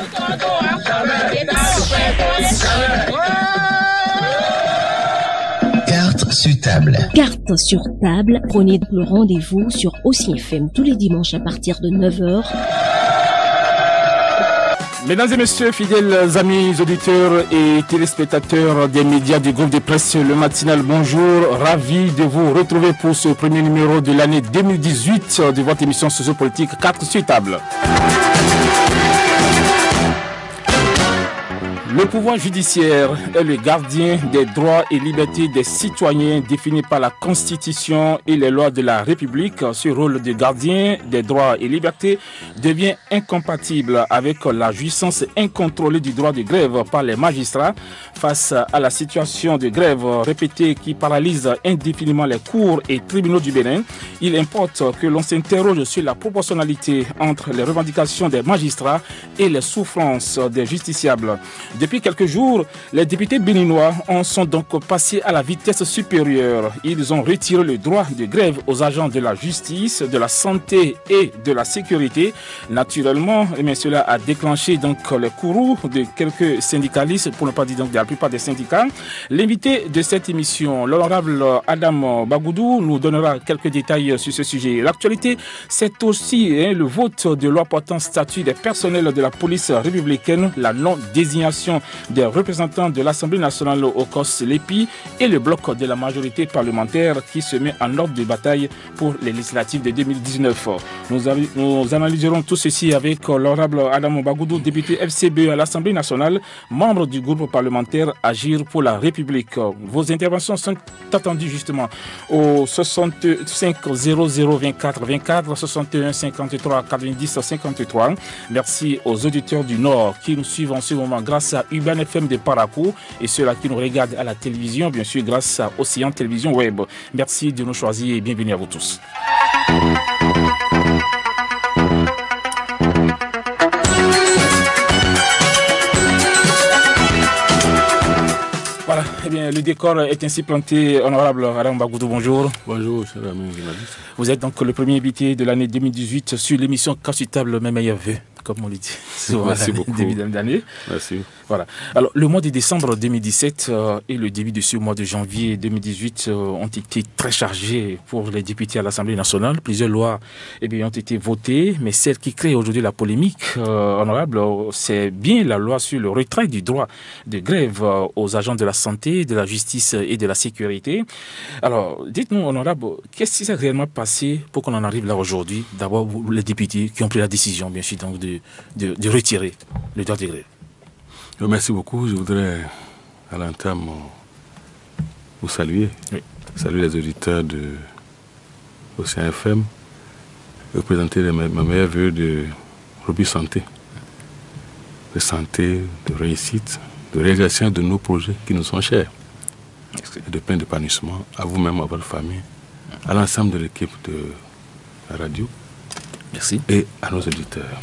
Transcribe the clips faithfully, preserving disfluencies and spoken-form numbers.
Carte sur table. Carte sur table. Prenez le rendez-vous sur Aussi F M tous les dimanches à partir de neuf heures. Mesdames et messieurs, fidèles amis, auditeurs et téléspectateurs des médias du groupe de presse Le Matinal, bonjour. Ravi de vous retrouver pour ce premier numéro de l'année deux mille dix-huit de votre émission sociopolitique Carte sur table. Le pouvoir judiciaire est le gardien des droits et libertés des citoyens définis par la Constitution et les lois de la République. Ce rôle de gardien des droits et libertés devient incompatible avec la jouissance incontrôlée du droit de grève par les magistrats. Face à la situation de grève répétée qui paralyse indéfiniment les cours et tribunaux du Bénin, il importe que l'on s'interroge sur la proportionnalité entre les revendications des magistrats et les souffrances des justiciables. Depuis quelques jours, les députés béninois en sont donc passés à la vitesse supérieure. Ils ont retiré le droit de grève aux agents de la justice, de la santé et de la sécurité. Naturellement, mais cela a déclenché donc le courroux de quelques syndicalistes, pour ne pas dire donc de la plupart des syndicats. L'invité de cette émission, l'honorable Adam Bagoudou, nous donnera quelques détails sur ce sujet. L'actualité, c'est aussi hein, le vote de loi portant statut des personnels de la police républicaine, la non-désignation des représentants de l'Assemblée nationale au C O S l'E P I et le bloc de la majorité parlementaire qui se met en ordre de bataille pour les législatives de deux mille dix-neuf. Nous, nous analyserons tout ceci avec l'honorable Adam Bagoudou, député F C B à l'Assemblée nationale, membre du groupe parlementaire Agir pour la République. Vos interventions sont attendues justement au soixante-cinq zéro zéro vingt-quatre vingt-quatre, soixante et un cinquante-trois quatre-vingt-dix cinquante-trois. Merci aux auditeurs du Nord qui nous suivent en ce moment grâce à Urban F M de Parakou et ceux-là qui nous regardent à la télévision, bien sûr grâce à Océan Télévision Web. Merci de nous choisir et bienvenue à vous tous. Voilà, eh bien, le décor est ainsi planté. Honorable Adam Bagoudou, bonjour. Bonjour, cher ami journaliste. Vous êtes donc le premier invité de l'année deux mille dix-huit sur l'émission Carte sur table, mes meilleurs vœux, comme on le dit. Merci beaucoup. Début d'année. Merci. Voilà. Alors, le mois de décembre deux mille dix-sept euh, et le début de ce mois de janvier deux mille dix-huit euh, ont été très chargés pour les députés à l'Assemblée nationale. Plusieurs lois eh bien, ont été votées, mais celle qui crée aujourd'hui la polémique, euh, honorable, c'est bien la loi sur le retrait du droit de grève euh, aux agents de la santé, de la justice et de la sécurité. Alors, dites-nous, honorable, qu'est-ce qui s'est réellement passé pour qu'on en arrive là aujourd'hui? D'abord, les députés qui ont pris la décision, bien sûr, donc de, de, de retirer le droit de grève. Merci beaucoup. Je voudrais à l'entame vous saluer. Oui. Saluer les auditeurs de Océan F M. Vous présenter mes meilleurs vœux de robust santé. De santé, de réussite, de réalisation de nos projets qui nous sont chers. Et de plein d'épanouissement à vous-même, à votre famille, à l'ensemble de l'équipe de la radio. Merci. Et à nos auditeurs.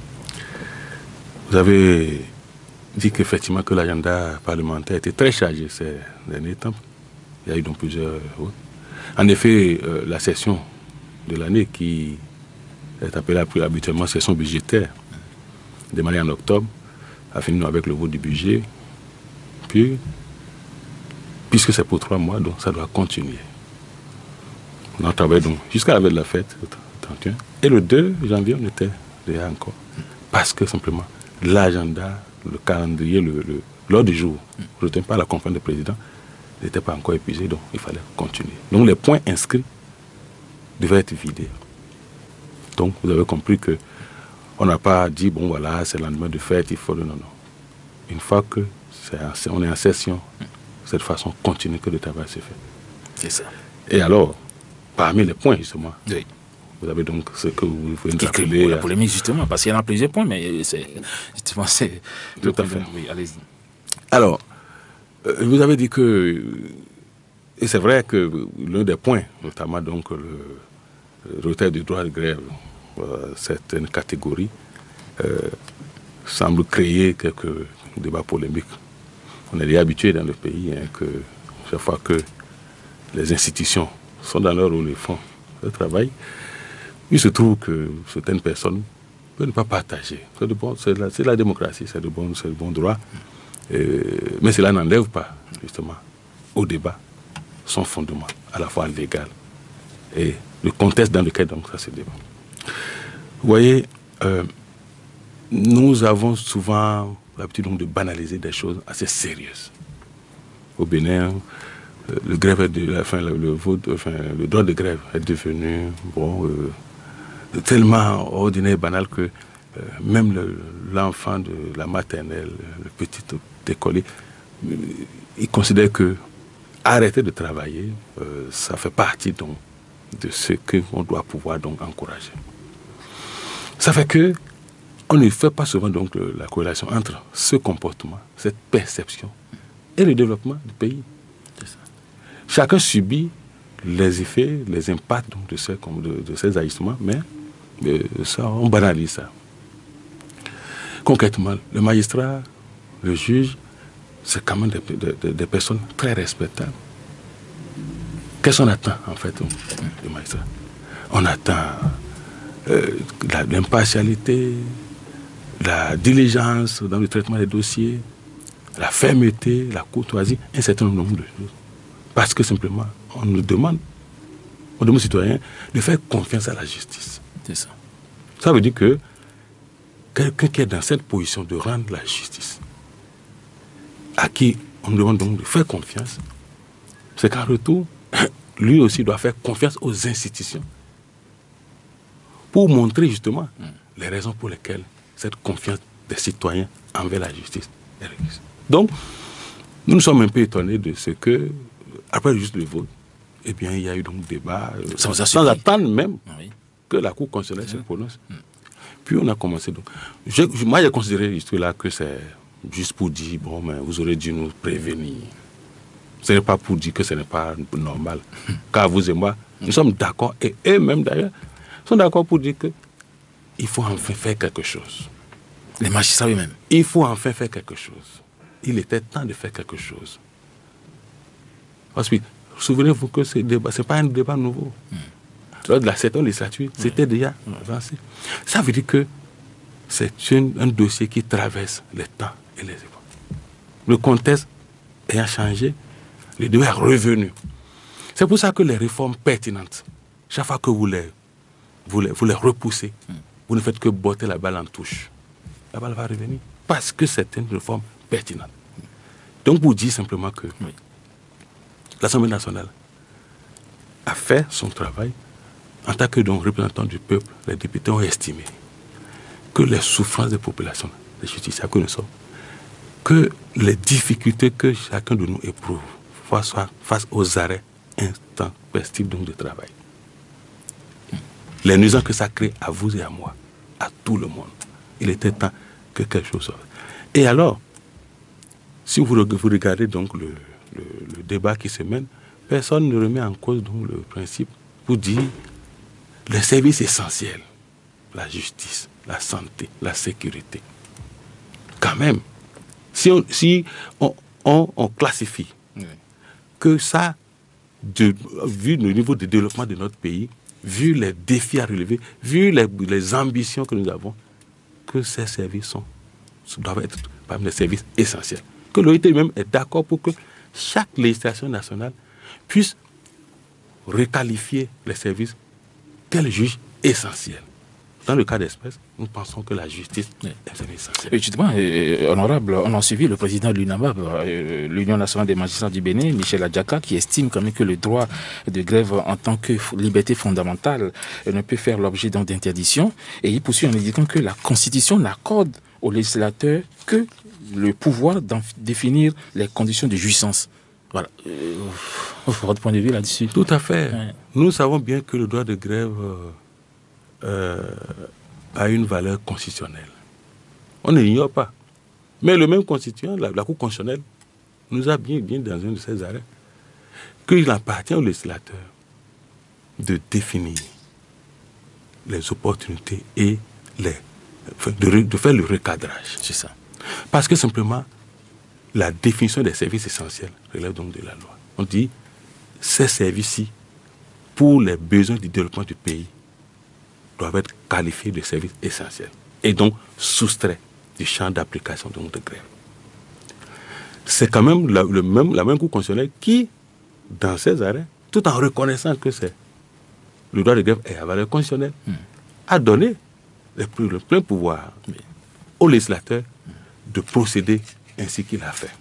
Vous avez dit qu'effectivement que l'agenda parlementaire était très chargé ces derniers temps. Il y a eu donc plusieurs... Oui. En effet, euh, la session de l'année qui est appelée habituellement session budgétaire, démarrée en octobre, a fini avec le vote du budget. Puis, puisque c'est pour trois mois, donc ça doit continuer. On a travaillé donc jusqu'à la veille de la fête, le trente et un. Et le deux janvier, on était déjà encore. Parce que simplement, l'agenda, le calendrier, le, le, l'ordre du jour, je ne tiens pas à la conférence de président, n'était pas encore épuisé, donc il fallait continuer. Donc les points inscrits devaient être vidés. Donc vous avez compris que on n'a pas dit, bon voilà, c'est le lendemain de fête, il faut le... Non, non. Une fois que c'est, on est en session, de cette façon continue que le travail s'est fait. C'est ça. Et alors, parmi les points justement, oui. Vous avez donc ce que vous pouvez nous rappeler. La polémique, justement, parce qu'il y en a plusieurs points, mais c'est, justement, c'est... Tout à fait. Oui, allez-y. Alors, euh, vous avez dit que... Et c'est vrai que l'un des points, notamment donc le, le retrait du droit de grève, euh, certaines catégories, euh, semble créer quelques débats polémiques. On est déjà habitué dans le pays hein, que chaque fois que les institutions sont dans leur rôle et font le travail, il se trouve que certaines personnes peut ne pas partager. C'est, de bon, c'est, la, c'est la démocratie, c'est de bon, c'est de bon droit. Euh, mais cela n'enlève pas, justement, au débat, son fondement, à la fois légal et le contexte dans lequel donc, ça se débat. Vous voyez, euh, nous avons souvent l'habitude donc, de banaliser des choses assez sérieuses. Au Bénin, le, grève est de, enfin, le, le, vote, enfin, le droit de grève est devenu bon, euh, tellement ordinaire et banal que euh, même le, l'enfant de la maternelle, le petit écolier, euh, il considère que arrêter de travailler, euh, ça fait partie donc, de ce qu'on doit pouvoir donc, encourager. Ça fait que on ne fait pas souvent donc, le, la corrélation entre ce comportement, cette perception et le développement du pays. Chacun subit les effets, les impacts donc, de, ces, de, de ces agissements, mais euh, ça, on banalise ça. Concrètement, le magistrat, le juge, c'est quand même des, des, des personnes très respectables. Qu'est-ce qu'on attend, en fait, du magistrat? On attend euh, la, l'impartialité, la diligence dans le traitement des dossiers, la fermeté, la courtoisie, un certain nombre de choses. Parce que simplement, on nous demande, on demande aux citoyens de faire confiance à la justice. C'est ça. Ça veut dire que quelqu'un qui est dans cette position de rendre la justice, à qui on nous demande donc de faire confiance, c'est qu'en retour, lui aussi doit faire confiance aux institutions pour montrer justement mm. les raisons pour lesquelles cette confiance des citoyens envers la justice est requise. Donc, nous nous sommes un peu étonnés de ce que, après juste le vote, eh bien, il y a eu donc débat, euh, sans, sans attendre même oui. que la Cour constitutionnelle se prononce. Mm. Puis on a commencé donc. Je, moi, j'ai considéré juste là que c'est juste pour dire, bon, mais vous aurez dû nous prévenir. Ce n'est pas pour dire que ce n'est pas normal. Mm. Car vous et moi, nous mm. sommes d'accord, et eux-mêmes d'ailleurs, sont d'accord pour dire qu'il faut enfin faire quelque chose. Les magistrats eux-mêmes. Il faut enfin faire quelque chose. Il était temps de faire quelque chose. Parce que, souvenez-vous que ce débat, ce n'est pas un débat nouveau. Mm. Lors de la septième législature, mm. c'était déjà mm. avancé. Ça veut dire que c'est une, un dossier qui traverse les temps et les époques. Le contexte ayant changé, le débat est revenu. C'est pour ça que les réformes pertinentes, chaque fois que vous les, vous les, vous les repoussez, mm. vous ne faites que botter la balle en touche. La balle va revenir. Parce que c'est une réforme pertinente. Donc, vous dites simplement que oui. l'Assemblée nationale a fait son travail en tant que donc, représentant du peuple. Les députés ont estimé que les souffrances des populations, des justiciables que nous sommes, que les difficultés que chacun de nous éprouve face, face aux arrêts intempestifs donc, de travail, les nuisances que ça crée à vous et à moi, à tout le monde, il était temps que quelque chose soit. Et alors, si vous, vous regardez donc le, le, le débat qui se mène, personne ne remet en cause donc, le principe pour dire les services essentiels, la justice, la santé, la sécurité. Quand même, si on, si on, on, on classifie oui. que ça, de, vu le niveau de développement de notre pays, vu les défis à relever, vu les, les ambitions que nous avons, que ces services sont, doivent être parmi les services essentiels. Que l'O I T même est d'accord pour que chaque législation nationale puisse requalifier les services qu'elle juge essentiels. Dans le cas d'espèce, nous pensons que la justice oui. est un service essentiel. Et justement, euh, honorable, on a suivi le président de l'UNAMAB, euh, l'Union nationale des magistrats du Bénin, Michel Adjaka, qui estime quand même que le droit de grève en tant que liberté fondamentale euh, ne peut faire l'objet d'interdiction. Et il poursuit en indiquant que la Constitution n'accorde aux législateurs que le pouvoir d'en définir les conditions de jouissance. Voilà. Euh, votre point de vue là-dessus? Tout à fait. Ouais. Nous savons bien que le droit de grève euh, euh, a une valeur constitutionnelle. On ne l'ignore pas. Mais le même constituant, la, la Cour constitutionnelle, nous a bien dit dans un de ses arrêts qu'il appartient au législateur de définir les opportunités et les, de, de faire le recadrage. C'est ça. Parce que simplement, la définition des services essentiels relève donc de la loi. On dit, ces services-ci, pour les besoins du développement du pays, doivent être qualifiés de services essentiels. et donc soustrait du champ d'application de notre grève. C'est quand même la, le même, la même Cour constitutionnelle qui, dans ses arrêts, tout en reconnaissant que c'est le droit de grève est à valeur constitutionnelle, mmh. a donné le, le plein pouvoir mmh. au législateur mmh. de procéder ainsi qu'il a fait.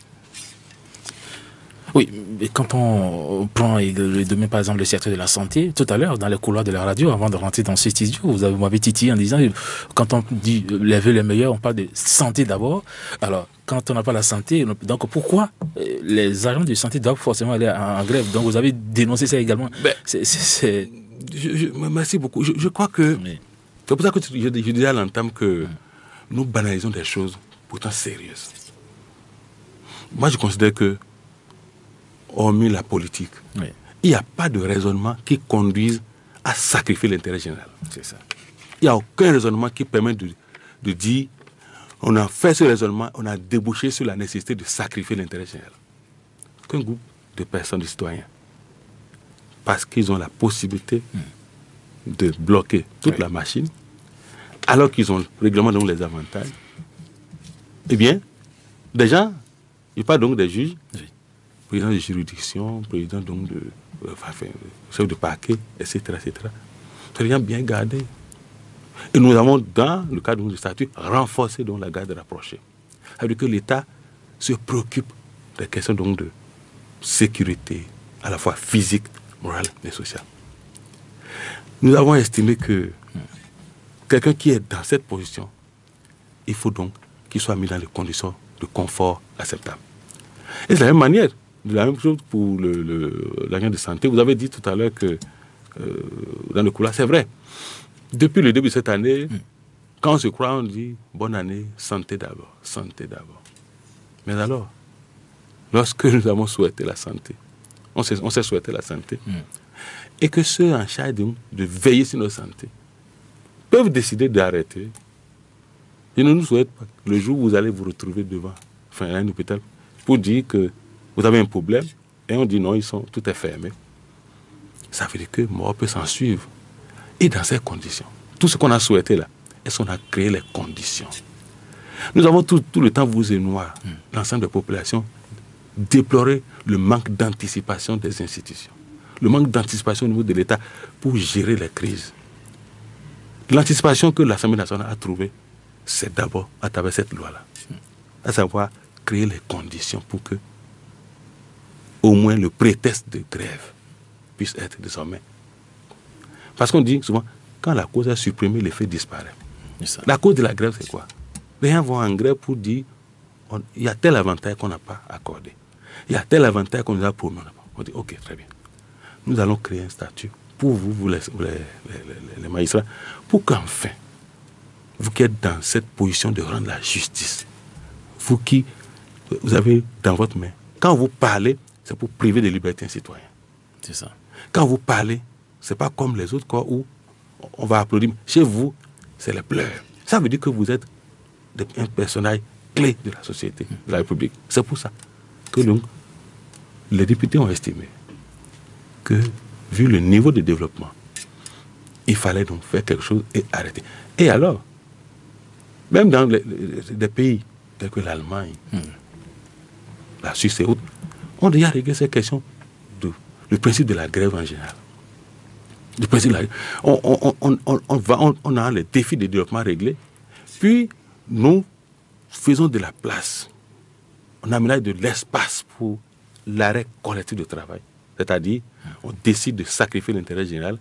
Oui, et quand on prend le domaine, par exemple, le secteur de la santé, tout à l'heure, dans les couloirs de la radio, avant de rentrer dans ce studio, vous m'avez titillé en disant, quand on dit les vœux les meilleurs, on parle de santé d'abord. Alors, quand on n'a pas la santé, donc pourquoi les agents de santé doivent forcément aller en, en grève? Donc, vous avez dénoncé ça également. Ben, c'est, c'est, c'est... Je, je, merci beaucoup. Je, je crois que... Oui. C'est pour ça que je, je disais à l'entame que hum. nous banalisons des choses pourtant sérieuses. Moi, je considère que hormis la politique, oui. il n'y a pas de raisonnement qui conduise à sacrifier l'intérêt général. C'est ça. Il n'y a aucun raisonnement qui permet de, de dire on a fait ce raisonnement, on a débouché sur la nécessité de sacrifier l'intérêt général. Qu'un groupe de personnes, de citoyens, parce qu'ils ont la possibilité mm. de bloquer toute oui. la machine, alors qu'ils ont le règlement donc les avantages, eh bien, déjà, il parle donc des juges, oui. président de juridiction, président donc de, euh, enfin, chef de parquet, et cetera, et cetera. C'est rien bien gardé. Et nous avons, dans le cadre du statut, renforcé donc la garde rapprochée. Ça veut dire que l'État se préoccupe des questions donc de sécurité, à la fois physique, morale et sociale. Nous avons estimé que quelqu'un qui est dans cette position, il faut donc qu'il soit mis dans les conditions de confort acceptables. Et c'est de la même manière, de la même chose pour le, le, l'agent de santé. Vous avez dit tout à l'heure que euh, dans le couloir, c'est vrai. Depuis le début de cette année, mm. quand on se croit, on dit bonne année, santé d'abord, santé d'abord. Mais alors, lorsque nous avons souhaité la santé, on s'est, on s'est souhaité la santé, mm. et que ceux en charge de, de veiller sur notre santé peuvent décider d'arrêter, je ne nous souhaite pas le jour où vous allez vous retrouver devant enfin, un hôpital pour dire que vous avez un problème, et on dit non, ils sont, tout est fermé. Ça veut dire que mort peut s'en suivre. Et dans ces conditions, tout ce qu'on a souhaité là, est-ce qu'on a créé les conditions? Nous avons tout, tout le temps, vous et moi, mm. l'ensemble des populations, déplorer le manque d'anticipation des institutions, le manque d'anticipation au niveau de l'État pour gérer les crises. L'anticipation que l'Assemblée nationale a trouvée, c'est d'abord à travers cette loi-là, mm. à savoir créer les conditions pour que au moins le prétexte de grève puisse être désormais. Parce qu'on dit souvent, quand la cause est supprimée, l'effet disparaît. La cause de la grève, c'est quoi? Les gens vont en grève pour dire, il y a tel avantage qu'on n'a pas accordé. Il y a tel avantage qu'on nous a promis. On dit, ok, très bien. Nous allons créer un statut pour vous, vous les, les, les, les magistrats, pour qu'enfin, vous qui êtes dans cette position de rendre la justice, vous qui, vous avez dans votre main, quand vous parlez, c'est pour priver de liberté un citoyen. C'est ça. Quand vous parlez, c'est pas comme les autres cas où on va applaudir. Chez vous, c'est les pleurs. Ça veut dire que vous êtes un personnage clé de la société, de la République. C'est pour ça que donc, les députés ont estimé que, vu le niveau de développement, il fallait donc faire quelque chose et arrêter. Et alors, même dans les, les, les pays tels que l'Allemagne, hmm. la Suisse et autres, on a déjà réglé ces questions de le principe de la grève en général. Le principe de la, on, on, on, on, on, va, on, on a les défis de développement réglés, puis nous faisons de la place, on aménage de l'espace pour l'arrêt collectif de travail. C'est-à-dire, on décide de sacrifier l'intérêt général,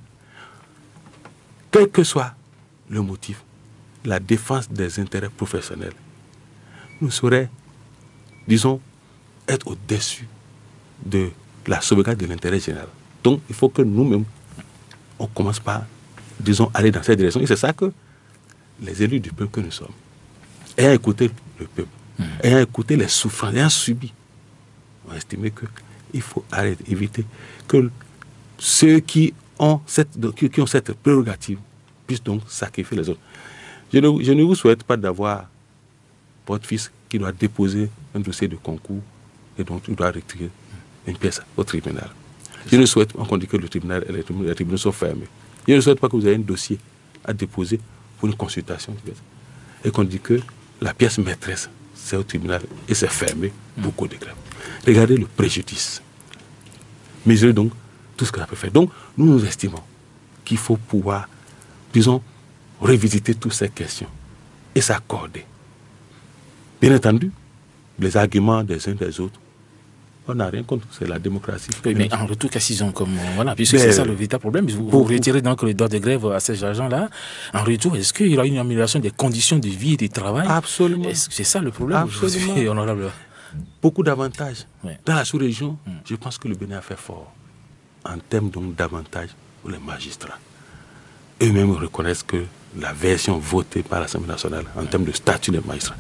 quel que soit le motif, la défense des intérêts professionnels nous saurait, disons, être au-dessus de la sauvegarde de l'intérêt général. Donc, il faut que nous-mêmes, on commence par, disons, aller dans cette direction. Et c'est ça que les élus du peuple que nous sommes, ayant écouté le peuple, mmh. ayant écouté les souffrances, ayant subi, ont estimé qu'il faut arrêter, éviter que ceux qui ont cette, qui ont cette prérogative puissent donc sacrifier les autres. Je ne, je ne vous souhaite pas d'avoir votre fils qui doit déposer un dossier de concours et donc il doit retirer une pièce au tribunal. Je ne souhaite pas qu'on dise que le tribunal, les tribunaux sont fermés. Je ne souhaite pas que vous ayez un dossier à déposer pour une consultation, et qu'on dit que la pièce maîtresse, c'est au tribunal et c'est fermé pour cause de grève. Regardez le préjudice. Mesurez donc tout ce que ça peut faire. Donc, nous nous estimons qu'il faut pouvoir, disons, revisiter toutes ces questions et s'accorder. Bien entendu, les arguments des uns des autres, on n'a rien contre, c'est la démocratie. Oui, mais en retour, qu'est-ce qu'ils ont comme... Voilà, puisque c'est ça le véritable problème. Vous, vous retirez donc le droit de grève à ces agents-là. En retour, est-ce qu'il y aura une amélioration des conditions de vie et de travail? Absolument. C'est ça le problème. Absolument. Honorable. Beaucoup d'avantages. Oui. Dans la sous-région, mm. je pense que le Bénin a fait fort en termes donc d'avantages pour les magistrats. Eux-mêmes reconnaissent que la version votée par l'Assemblée nationale en mm. termes de statut des magistrats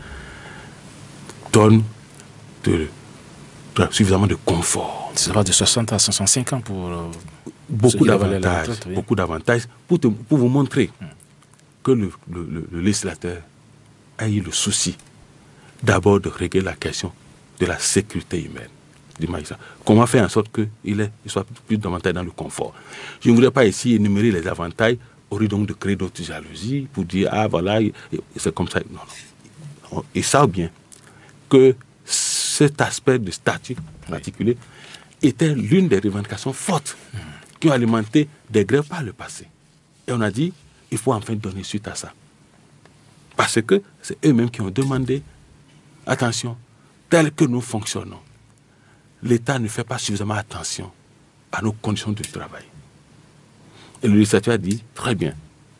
donne de, de, suffisamment de confort. Ça va de soixante à soixante-cinq ans pour... Euh, beaucoup d'avantages. Oui. Beaucoup d'avantages pour, te, pour vous montrer mm. que le, le, le, le législateur a eu le souci d'abord de régler la question de la sécurité humaine du magistrat. Comment faire en sorte qu'il il soit plus davantage dans le confort. Je ne voudrais pas ici énumérer les avantages, au lieu donc de créer d'autres jalousies pour dire, ah voilà, c'est comme ça. Non, non. Ils savent bien que cet aspect de statut particulier oui. était l'une des revendications fortes mmh. qui ont alimenté des grèves par le passé. Et on a dit, il faut enfin donner suite à ça. Parce que c'est eux-mêmes qui ont demandé, attention, tel que nous fonctionnons, l'État ne fait pas suffisamment attention à nos conditions de travail. Et le législateur a dit, très bien,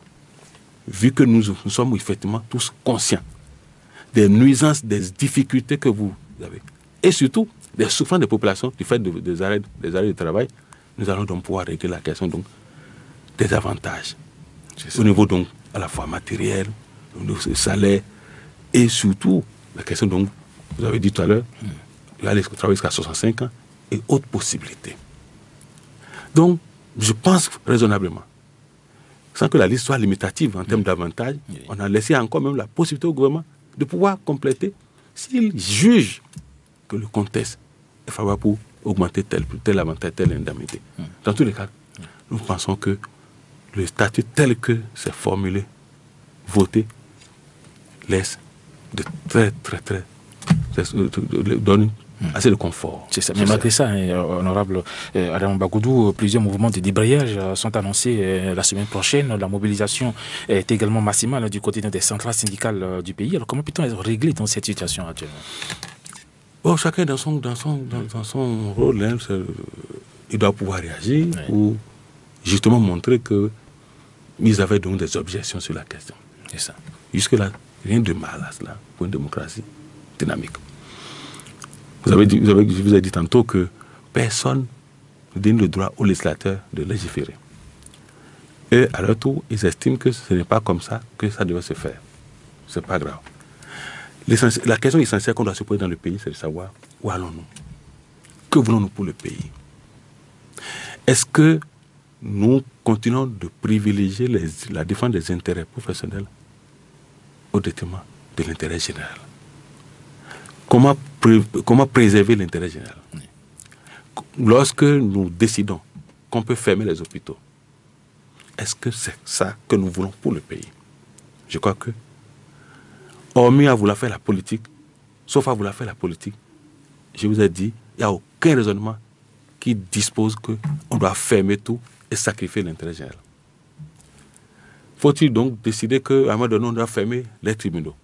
vu que nous, nous sommes effectivement tous conscients des nuisances, des difficultés que vous avez, et surtout des souffrances des populations du fait de, de, des, arrêts, des arrêts de travail, nous allons donc pouvoir régler la question donc, des avantages. Au niveau donc à la fois matériel, au niveau du salaire, et surtout la question donc, vous avez dit tout à l'heure, mm. il va aller travailler jusqu'à soixante-cinq ans et autres possibilités. Donc, je pense raisonnablement, sans que la liste soit limitative en termes mm. d'avantages, mm. on a laissé encore même la possibilité au gouvernement de pouvoir compléter s'il juge que le contexte est favorable pour augmenter tel, tel avantage, telle indemnité. Mm. Dans tous les cas, mm. nous pensons que le statut tel que c'est formulé, voté, laisse de très, très, très, donne assez de confort. C'est ça. Mais malgré ça, hein, honorable euh, Adam Bagoudou, plusieurs mouvements de débrayage euh, sont annoncés euh, la semaine prochaine. La mobilisation est également maximale hein, du côté des centrales syndicales euh, du pays. Alors comment peut-on régler dans cette situation actuellement? Bon, chacun dans son, dans son, dans, dans son rôle, hein, il doit pouvoir réagir oui. pour justement montrer qu'ils avaient donc des objections sur la question. C'est ça. Jusque-là, rien de mal à cela pour une démocratie dynamique. Vous avez dit, vous avez, je vous ai dit tantôt que personne ne donne le droit aux législateurs de légiférer. Et à leur tour, ils estiment que ce n'est pas comme ça que ça devait se faire. Ce n'est pas grave. La question essentielle qu'on doit se poser dans le pays, c'est de savoir où allons-nous? Que voulons-nous pour le pays? Est-ce que nous continuons de privilégier les, la défense des intérêts professionnels au détriment de l'intérêt général? Comment, pré, comment préserver l'intérêt général? Lorsque nous décidons qu'on peut fermer les hôpitaux, est-ce que c'est ça que nous voulons pour le pays? Je crois que, hormis à vouloir faire la politique, sauf à vouloir faire la politique, je vous ai dit, il n'y a aucun raisonnement qui dispose qu'on doit fermer tout et sacrifier l'intérêt général. Faut-il donc décider qu'à un moment donné, on doit fermer les tribunaux?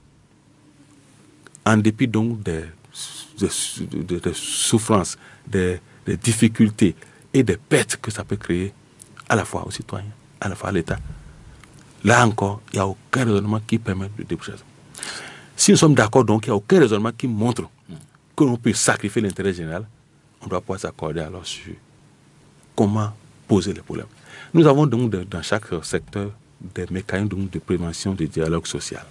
En dépit donc des, des, des, des souffrances, des, des difficultés et des pertes que ça peut créer à la fois aux citoyens, à la fois à l'État. Là encore, il n'y a aucun raisonnement qui permet de déboucher ça. Si nous sommes d'accord donc, il n'y a aucun raisonnement qui montre que l'on peut sacrifier l'intérêt général, on doit pouvoir s'accorder alors sur comment poser les problèmes. Nous avons donc de, dans chaque secteur des mécanismes donc, de prévention du dialogue social.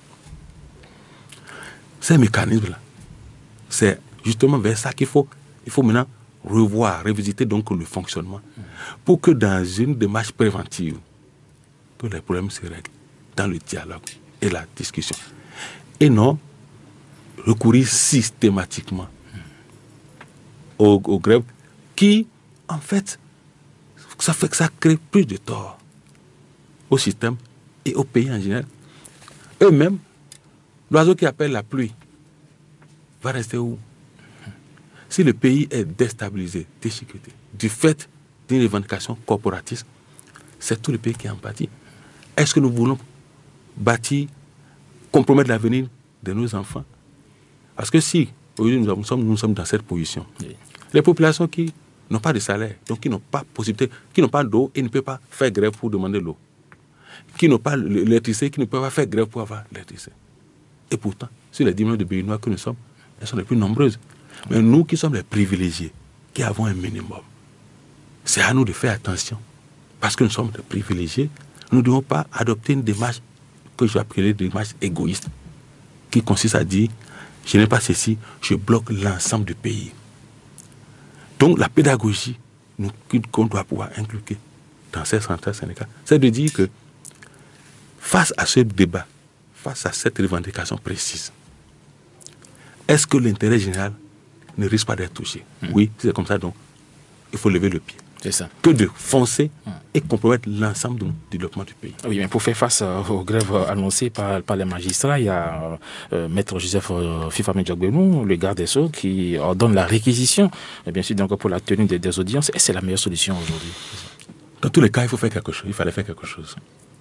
Ces mécanismes-là, c'est justement vers ça qu'il faut, il faut maintenant revoir, revisiter donc le fonctionnement pour que dans une démarche préventive, que les problèmes se règlent dans le dialogue et la discussion. Et non recourir systématiquement aux, aux grèves qui, en fait, ça fait que ça crée plus de tort au système et au pays en général. eux-mêmes, l'oiseau qui appelle la pluie va rester où? Si le pays est déstabilisé, déchiqueté, du fait d'une revendication corporatiste, c'est tout le pays qui est en pâtit. Est-ce que nous voulons bâtir, compromettre l'avenir de nos enfants? Parce que si aujourd'hui nous, nous, sommes, nous sommes dans cette position, oui. Les populations qui n'ont pas de salaire, donc qui n'ont pas possibilité, qui n'ont pas d'eau et ne peuvent pas faire grève pour demander l'eau, qui n'ont pas l'électricité, qui ne peuvent pas faire grève pour avoir l'électricité. Et pourtant, sur les dix millions de Béninois que nous sommes, elles sont les plus nombreuses. Mais nous qui sommes les privilégiés, qui avons un minimum, c'est à nous de faire attention. Parce que nous sommes des privilégiés, nous ne devons pas adopter une démarche que je vais appeler une démarche égoïste, qui consiste à dire, je n'ai pas ceci, je bloque l'ensemble du pays. Donc la pédagogie nous, qu'on doit pouvoir inculquer dans ces centrales syndicales, c'est de dire que face à ce débat, face à cette revendication précise, est-ce que l'intérêt général ne risque pas d'être touché? Mmh. Oui, c'est comme ça, donc il faut lever le pied. C'est ça. Que de foncer mmh. et compromettre l'ensemble du développement du pays. Oui, mais pour faire face euh, aux grèves annoncées par, par les magistrats, il y a euh, Maître Joseph euh, Fifame Diogbenou, le garde des Sceaux, qui ordonne la réquisition, et bien sûr, donc, pour la tenue des, des audiences. Et c'est la meilleure solution aujourd'hui? Dans tous les cas, il faut faire quelque chose. Il fallait faire quelque chose.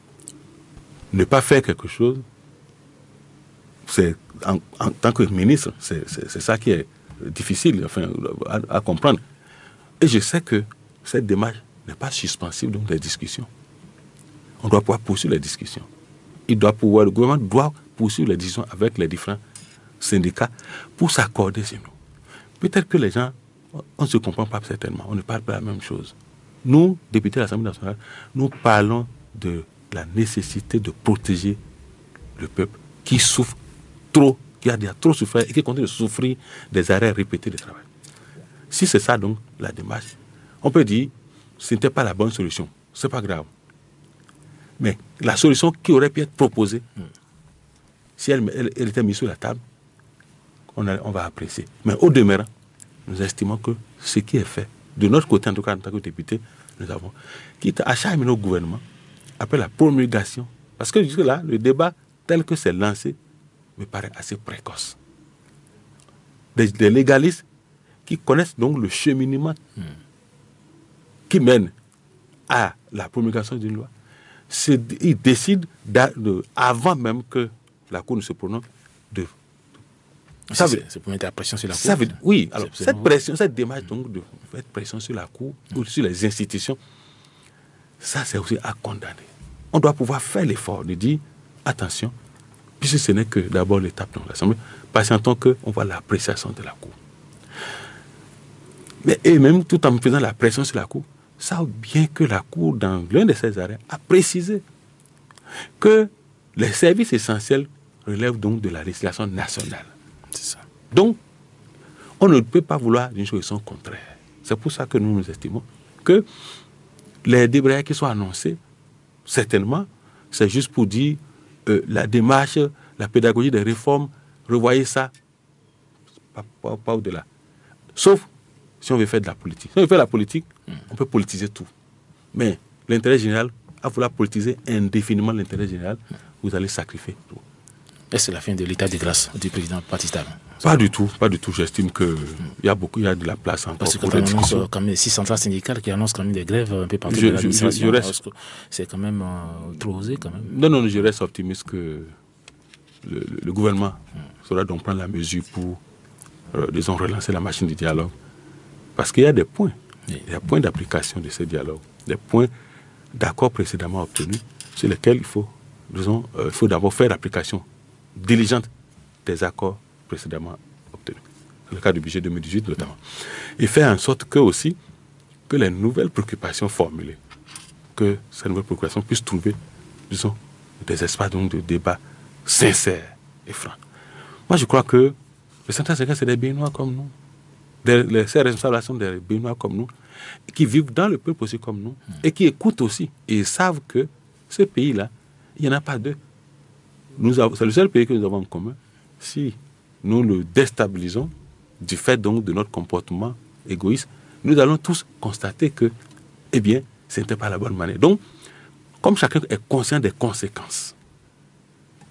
Ne pas faire quelque chose, c'est, en, en tant que ministre, c'est, c'est, c'est ça qui est difficile enfin, à, à comprendre. Et je sais que cette démarche n'est pas suspensive donc des discussions. On doit pouvoir poursuivre les discussions. Il doit pouvoir, le gouvernement doit poursuivre les discussions avec les différents syndicats pour s'accorder sur nous. Peut-être que les gens, on ne se comprend pas certainement, on ne parle pas la même chose. Nous, députés de l'Assemblée nationale, nous parlons de la nécessité de protéger le peuple qui souffre trop, qui a déjà trop souffert et qui continue de souffrir des arrêts répétés de travail. Si c'est ça donc la démarche, on peut dire que ce n'était pas la bonne solution. Ce n'est pas grave. Mais la solution qui aurait pu être proposée, mm. si elle, elle, elle était mise sur la table, on, a, on va apprécier. Mais au demeurant, nous estimons que ce qui est fait, de notre côté, en tout cas en tant que député, nous avons, quitte à chaque minute au gouvernement, après la promulgation, parce que jusque-là, le débat tel que c'est lancé me paraît assez précoce. Des, des légalistes qui connaissent donc le cheminement mm. qui mène à la promulgation d'une loi, ils décident, de, avant même que la Cour ne se prononce, de... Ça veut, c'est pour mettre la pression sur la Cour. Ça veut, oui, alors cette bon. pression, cette démarche donc de mettre pression sur la Cour mm. ou sur les institutions, ça c'est aussi à condamner. On doit pouvoir faire l'effort de dire, attention, puisque ce n'est que d'abord l'étape de l'Assemblée, patientons qu'on voit l'appréciation de la Cour. Mais et même tout en faisant la pression sur la Cour, ça bien que la Cour, dans l'un de ses arrêts, a précisé que les services essentiels relèvent donc de la législation nationale. C'est ça. Donc, on ne peut pas vouloir une chose contraire. C'est pour ça que nous nous estimons que les débrayages qui sont annoncés, certainement, c'est juste pour dire euh, la démarche, la pédagogie des réformes, revoyez ça, pas, pas, pas au-delà. Sauf si on veut faire de la politique. Si on veut faire de la politique, mm. on peut politiser tout. Mais l'intérêt général, à vouloir politiser indéfiniment l'intérêt général, mm. vous allez sacrifier tout. Et c'est la fin de l'état de grâce du président Baptiste Talon? Pas du tout, pas du tout. J'estime qu'il mm. y a beaucoup, il y a de la place encore. Parce que quand on annonce quand même six centrales syndicales qui annoncent quand même des grèves un peu partout je, de l'administration, je, je reste... c'est quand même euh, trop osé quand même. Non, non, je reste optimiste que le, le, le gouvernement mm. saura donc prendre la mesure pour, euh, disons, relancer la machine du dialogue. Parce qu'il y a des points, oui. il y a des points d'application de ce dialogue, des points d'accord précédemment obtenus sur lesquels il faut, disons, euh, il faut d'abord faire l'application diligente des accords précédemment obtenus. Dans le cas du budget deux mille dix-huit notamment. Et faire en sorte que aussi, que les nouvelles préoccupations formulées, que ces nouvelles préoccupations puissent trouver, disons, des espaces donc, de débat sincères et francs. Moi, je crois que les centrales syndicales, c'est des Béninois comme nous. Des, les, ces responsables sont des Béninois comme nous, qui vivent dans le peuple aussi comme nous, mmh. et qui écoutent aussi, et savent que ce pays-là, il n'y en a pas deux. Nous avons, c'est le seul pays que nous avons en commun. Si nous le déstabilisons, du fait donc de notre comportement égoïste, nous allons tous constater que, eh bien, ce n'était pas la bonne manière. Donc, comme chacun est conscient des conséquences,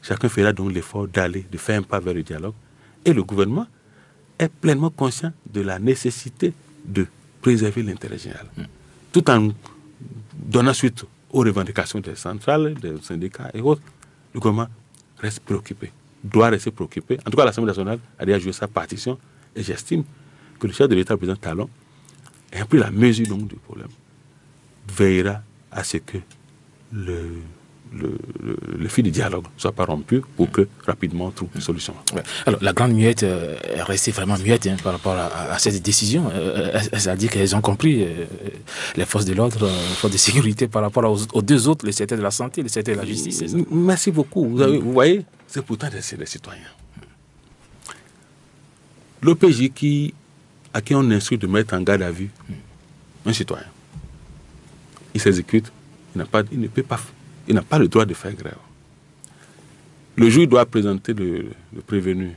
chacun fera donc l'effort d'aller, de faire un pas vers le dialogue. Et le gouvernement est pleinement conscient de la nécessité de préserver l'intérêt général, mmh. tout en donnant suite aux revendications des centrales, des syndicats et autres. Le gouvernement reste préoccupé, doit rester préoccupé. En tout cas, l'Assemblée nationale a déjà joué sa partition et j'estime que le chef de l'État, le président Talon, ayant pris la mesure donc, du problème, veillera à ce que le, le, le, le fil du dialogue ne soit pas rompu pour que rapidement on trouve une solution. Ouais. Alors, la grande muette euh, est restée vraiment muette hein, par rapport à, à cette décision. Euh, elle a dit qu'elles ont compris euh, les forces de l'ordre, euh, les forces de sécurité par rapport aux, aux deux autres, les secteurs de la santé, les secteurs de la justice. Merci beaucoup. Vous, avez, vous voyez, c'est pourtant des, des citoyens. L'O P J qui, à qui on instruit de mettre en garde à vue un citoyen, il s'exécute, il, n'a pas, il ne peut pas, il n'a pas le droit de faire grève. Le juge doit présenter le, le prévenu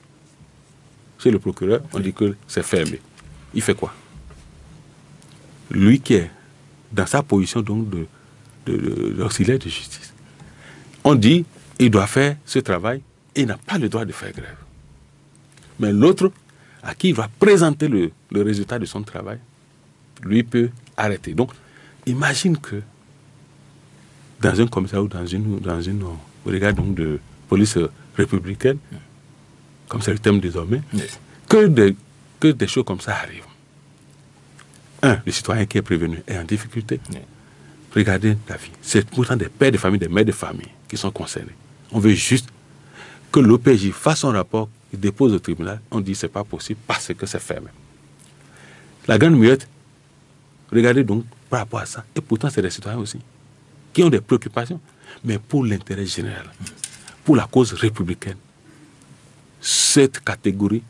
chez le procureur, on dit que c'est fermé. Il fait quoi? Lui qui est dans sa position donc de, de, de, d'auxiliaire de justice, on dit il doit faire ce travail et il n'a pas le droit de faire grève. Mais l'autre, à qui il va présenter le, le résultat de son travail, lui peut arrêter. Donc, imagine que dans un commissariat ou dans une, dans une brigade donc de police républicaine, comme c'est le thème désormais, oui. que, des, que des choses comme ça arrivent. Un, le citoyen qui est prévenu est en difficulté. Oui. Regardez la vie. C'est pourtant des pères de famille, des mères de famille qui sont concernés. On veut juste que l'O P J fasse son rapport, il dépose au tribunal, on dit que ce n'est pas possible parce que c'est fermé. La grande muette, regardez donc par rapport à ça, et pourtant c'est des citoyens aussi, qui ont des préoccupations, mais pour l'intérêt général, pour la cause républicaine, cette catégorie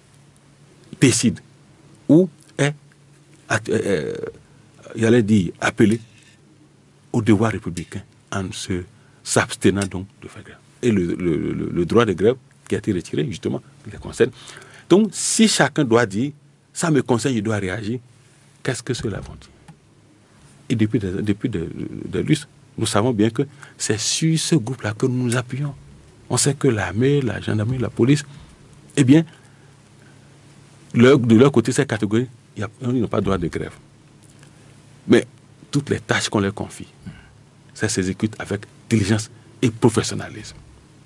décide ou est, euh, il allait dire, appelée au devoir républicain en se, s'abstenant donc de faire grève. Et le, le, le, le droit de grève qui a été retiré, justement, les concerne. Donc, si chacun doit dire, ça me concerne, je dois réagir, qu'est-ce que cela vont dire? Et depuis des, depuis des, des lustres, nous savons bien que c'est sur ce groupe-là que nous nous appuyons. On sait que l'armée, la gendarmerie, la police, eh bien, leur, de leur côté, ces catégories, ils n'ont pas le droit de grève. Mais toutes les tâches qu'on leur confie, ça s'exécute avec diligence et professionnalisme.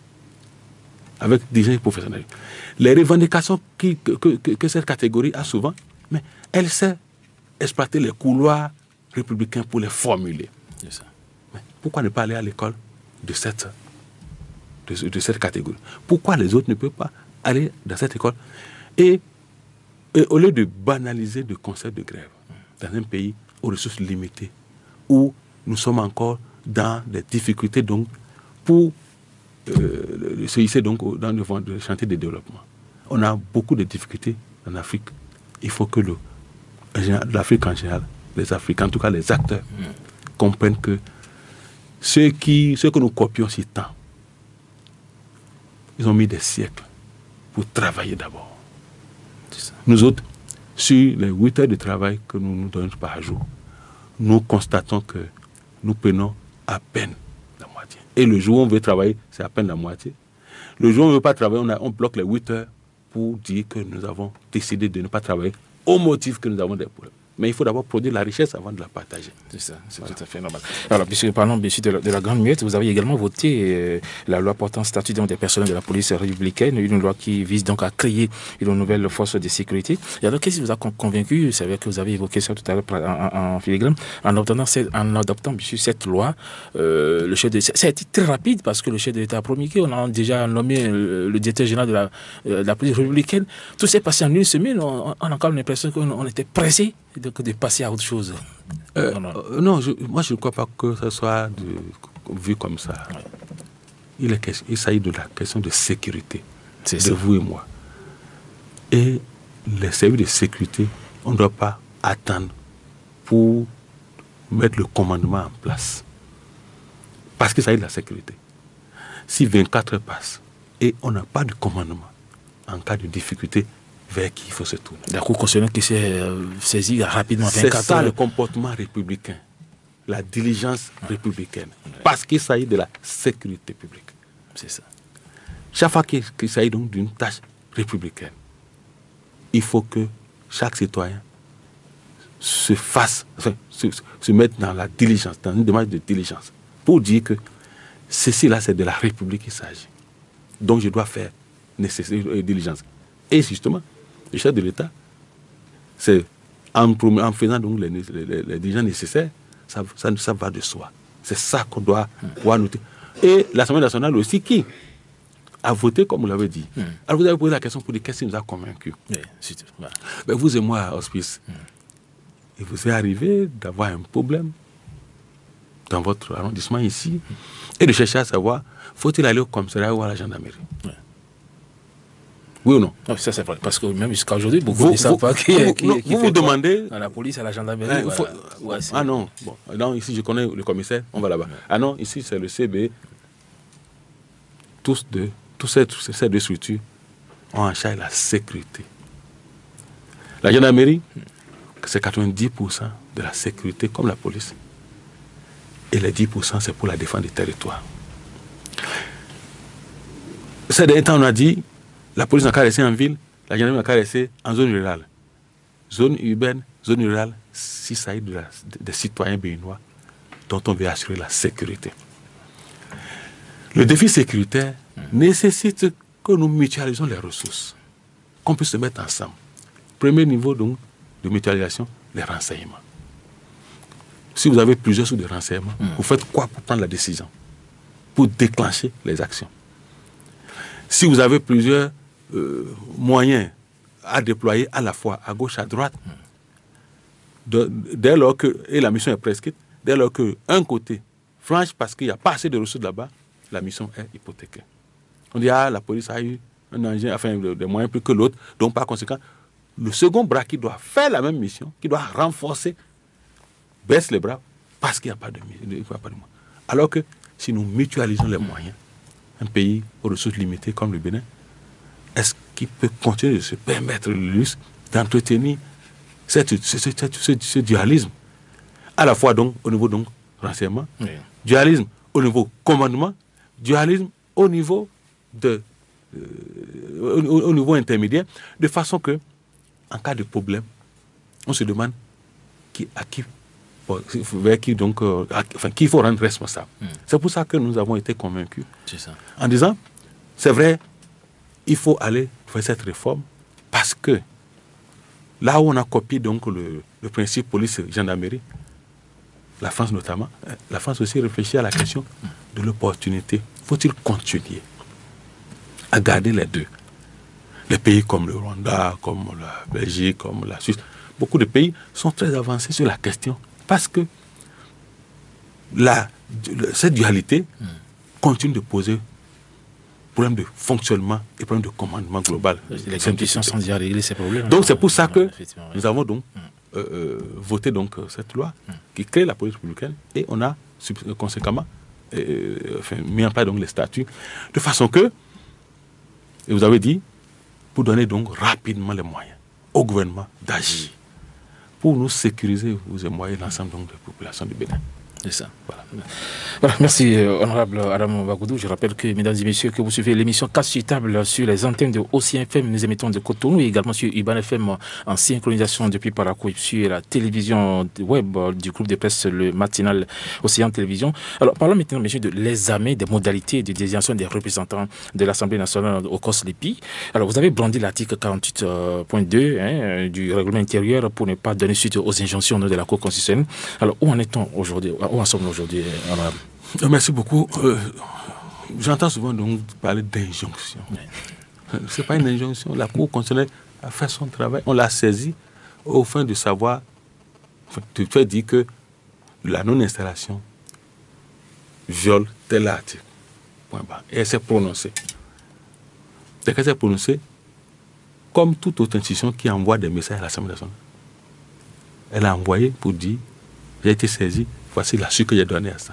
Avec diligence et professionnalisme. Les revendications qui, que, que, que cette catégorie a souvent, mais elle sait exploiter les couloirs républicains pour les formuler. Ça. Mais pourquoi ne pas aller à l'école de cette, de, de cette catégorie? Pourquoi les autres ne peuvent pas aller dans cette école? Et, et au lieu de banaliser le concept de grève dans un pays aux ressources limitées, où nous sommes encore dans des difficultés donc, pour euh, se hisser donc dans le, le chantier de développement. On a beaucoup de difficultés en Afrique. Il faut que le, l'Afrique en général, les Africains, en tout cas les acteurs, mmh. comprennent que ceux, qui, ceux que nous copions si tant, ils ont mis des siècles pour travailler d'abord. Nous autres, sur les huit heures de travail que nous nous donnons par jour, nous constatons que nous prenons à peine la moitié. Et le jour où on veut travailler, c'est à peine la moitié. Le jour où on ne veut pas travailler, on, a, on bloque les huit heures pour dire que nous avons décidé de ne pas travailler au motif que nous avons des problèmes. Mais il faut d'abord produire la richesse avant de la partager. C'est ça, c'est voilà. Tout à fait normal. Alors, puisque parlons bien sûr de la, de la grande muette, vous avez également voté euh, la loi portant statut donc, des personnels de la police républicaine, une loi qui vise donc à créer une nouvelle force de sécurité. Et alors, qu'est-ce qui vous a convaincu? C'est vrai que vous avez évoqué ça tout à l'heure en, en, en filigrane. En adoptant cette, en adoptant bien sûr cette loi, euh, le chef de, ça a été très rapide parce que le chef de l'État a promulgué. On a déjà nommé le, le directeur général de la, de la police républicaine. Tout s'est passé en une semaine. On, on a quand même l'impression qu'on on était pressé de, de passer à autre chose. Euh, non, non. Euh, non je, moi je ne crois pas que ce soit de, vu comme ça. Ouais. Il, est, il s'agit de la question de sécurité c'est de ça. Vous et moi. Et les services de sécurité, on ne doit pas attendre pour mettre le commandement en place. Parce qu'il s'agit de la sécurité. Si vingt-quatre heures passent et on n'a pas de commandement en cas de difficulté, vers qui il faut se tourner. La Cour constitutionnelle qui s'est euh, saisie rapidement. C'est ça heures. Le comportement républicain, la diligence républicaine, ouais. Parce qu'il s'agit de la sécurité publique. C'est ça. Chaque fois qu'il qu'il s'agit donc d'une tâche républicaine, il faut que chaque citoyen se fasse, enfin, se, se mette dans la diligence, dans une démarche de diligence, pour dire que ceci là, c'est de la République qu'il s'agit. Donc je dois faire nécessaire et diligence. Et justement, le chef de l'État, c'est en, en faisant donc les, les, les, les diligences nécessaires, ça, ça, ça va de soi. C'est ça qu'on doit pouvoir noter. Et l'Assemblée nationale aussi, qui a voté, comme vous l'avez dit. Mm. Alors vous avez posé la question pour dire qu'est-ce qui nous a convaincus. Oui, c'est tout. Voilà. Ben, vous et moi, Hospice, mm. il vous est arrivé d'avoir un problème dans votre arrondissement ici, mm. et de chercher à savoir, faut-il aller au commissariat ou à la gendarmerie? Ouais. Oui ou non? Oui, ça c'est vrai. Parce que même jusqu'à aujourd'hui, beaucoup ne savent pas qui est. Qui, vous qui vous, vous demandez. À la police, à la gendarmerie. Hein, voilà. faut, ouais, ah non, bon, non, ici je connais le commissaire, on va là-bas. Ouais. Ah non, ici c'est le C B. Tous deux, tous ces, ces deux structures ont en charge la sécurité. La gendarmerie, c'est quatre-vingt-dix pour cent de la sécurité, comme la police. Et les dix pour cent, c'est pour la défense du territoire. Ces derniers temps, on a dit, la police n'a qu'à rester en ville, la gendarmerie n'a qu'à rester en zone rurale. Zone urbaine, zone rurale, si ça aide de la, de, des citoyens béninois dont on veut assurer la sécurité. Le défi sécuritaire mmh. nécessite que nous mutualisons les ressources, qu'on puisse se mettre ensemble. Premier niveau donc de mutualisation, les renseignements. Si vous avez plusieurs sources de renseignements, mmh. vous faites quoi pour prendre la décision, pour déclencher les actions? Si vous avez plusieurs euh, moyens à déployer à la fois, à gauche, à droite, mmh. de, dès lors que, et la mission est prescrite, dès lors qu'un côté flanche parce qu'il n'y a pas assez de ressources là-bas, la mission est hypothéquée. On dit, ah, la police a eu un engin, enfin, des moyens plus que l'autre, donc par conséquent, le second bras qui doit faire la même mission, qui doit renforcer, baisse les bras parce qu'il n'y a pas de moyens. Alors que si nous mutualisons les moyens, un pays aux ressources limitées comme le Bénin, est-ce qu'il peut continuer de se permettre le luxe d'entretenir cette, ce, ce, ce, ce dualisme, à la fois donc au niveau donc renseignement, oui. dualisme au niveau commandement, dualisme au niveau de euh, au, au niveau intermédiaire, de façon que en cas de problème, on se demande qui, à qui, vers qui donc, euh, à, enfin, qui il faut rendre responsable. Mm. C'est pour ça que nous avons été convaincus. C'est ça. En disant, c'est vrai, il faut aller faire cette réforme parce que là où on a copié donc le, le principe police-gendarmerie, la France notamment, la France aussi réfléchit à la question de l'opportunité. Faut-il continuer à garder les deux? Les pays comme le Rwanda, comme la Belgique, comme la Suisse, beaucoup de pays sont très avancés sur la question parce que la, cette dualité mm. continue de poser problème de fonctionnement et problème de commandement global. Les conditions sont déjà réglées ces problèmes. Donc c'est pour ça que nous avons donc mm. euh, euh, voté donc cette loi mm. qui crée la police républicaine et on a conséquemment euh, enfin, mis en place donc les statuts de façon que, et vous avez dit, pour donner donc rapidement les moyens au gouvernement d'agir pour nous sécuriser, vous et moi, et l'ensemble donc des populations du Bénin. C'est ça. Voilà. Voilà. Merci, euh, honorable Adam Bagoudou. Je rappelle que, mesdames et messieurs, que vous suivez l'émission Cas sur table sur les antennes de O C F M, nous émettons de Cotonou et également sur Urban F M en synchronisation depuis Parakou sur la télévision web du groupe de presse, le matinal Océan Télévision. Alors, parlons maintenant, messieurs, de l'examen des modalités de désignation des représentants de l'Assemblée nationale au C O S L E P I. Alors, vous avez brandi l'article quarante-huit point deux hein, du règlement intérieur pour ne pas donner suite aux injonctions de la Cour constitutionnelle. Alors, où en est-on aujourd'hui? Où en sommes-nous aujourd'hui, honorable? Merci beaucoup. Euh, J'entends souvent donc parler d'injonction. Oui. Ce n'est pas une injonction. La Cour constitutionnelle a fait son travail. On l'a saisi au fin de savoir, enfin, de faire dire que la non-installation viole tel article. Point barre. Et elle s'est prononcée. Dès qu'elle s'est prononcée, comme toute autre institution qui envoie des messages à l'Assemblée nationale, elle a envoyé pour dire, j'ai été saisi, voici la suite que j'ai donnée à ça.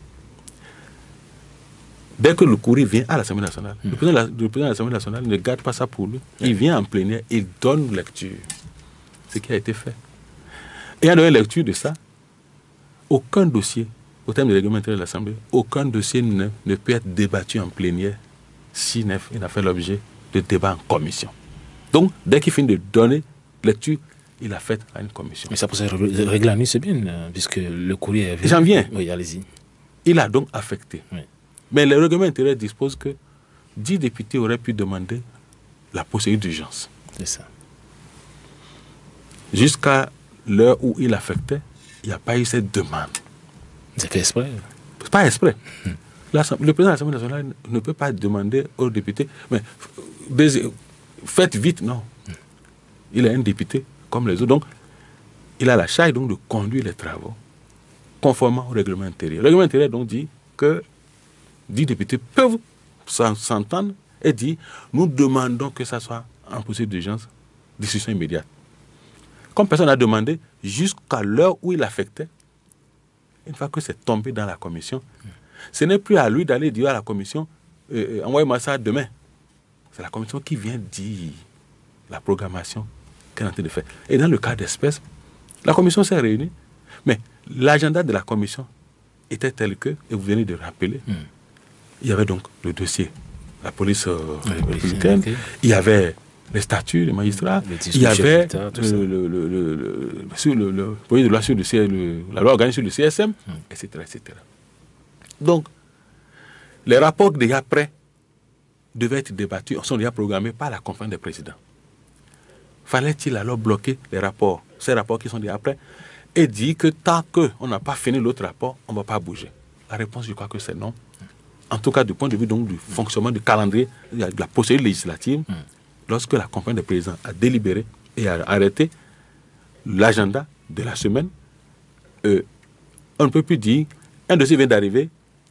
Dès que le courrier vient à l'Assemblée nationale, mmh. le président de l'Assemblée nationale ne garde pas ça pour lui. Il vient en plénière, il donne lecture. Ce qui a été fait. Et en donnant lecture de ça, aucun dossier au terme du règlement intérieur de l'Assemblée, aucun dossier ne, ne peut être débattu en plénière s'il n'a fait l'objet de débat en commission. Donc, dès qu'il finit de donner lecture, il a fait à une commission. Mais ça pour ça, règle la nuit, c'est bien, puisque le courrier est... J'en viens. Oui, allez-y. Il a donc affecté. Oui. Mais le règlement intérieur dispose que dix députés auraient pu demander la procédure d'urgence. C'est ça. Jusqu'à l'heure où il affectait, il n'y a pas eu cette demande. C'est fait exprès. C'est pas exprès. Hmm. Le président de l'Assemblée nationale ne peut pas demander aux députés, mais faites vite, non. Hmm. Il est un député comme les autres. Donc, il a la charge donc, de conduire les travaux conformément au règlement intérieur. Le règlement intérieur donc dit que dix députés peuvent s'entendre et dire nous demandons que ça soit en procédure d'urgence, discussion immédiate. Comme personne n'a demandé, jusqu'à l'heure où il affectait, une fois que c'est tombé dans la commission, mmh. ce n'est plus à lui d'aller dire à la commission euh, envoyez-moi ça demain. C'est la commission qui vient dire la programmation qu'elle est en train de faire. Et dans le cas d'espèce, la commission s'est réunie, mais l'agenda de la commission était tel que, et vous venez de rappeler, mmh. il y avait donc le dossier, la police euh, oui, républicaine, okay. il y avait les statuts des magistrats, il y avait le, le, le, le, le, sur le, le projet de loi sur le, le, la loi organique sur le C S M, mmh. et cetera, et cetera. Donc, les rapports déjà prêts devaient être débattus, sont déjà programmés par la conférence des présidents. Fallait-il alors bloquer les rapports, ces rapports qui sont déjà prêts, et dire que tant qu'on n'a pas fini l'autre rapport, on ne va pas bouger? La réponse, je crois que c'est non. En tout cas, du point de vue donc, du fonctionnement du calendrier, de la procédure législative, mmh. lorsque la conférence des présidents a délibéré et a arrêté l'agenda de la semaine, euh, on ne peut plus dire un dossier vient d'arriver,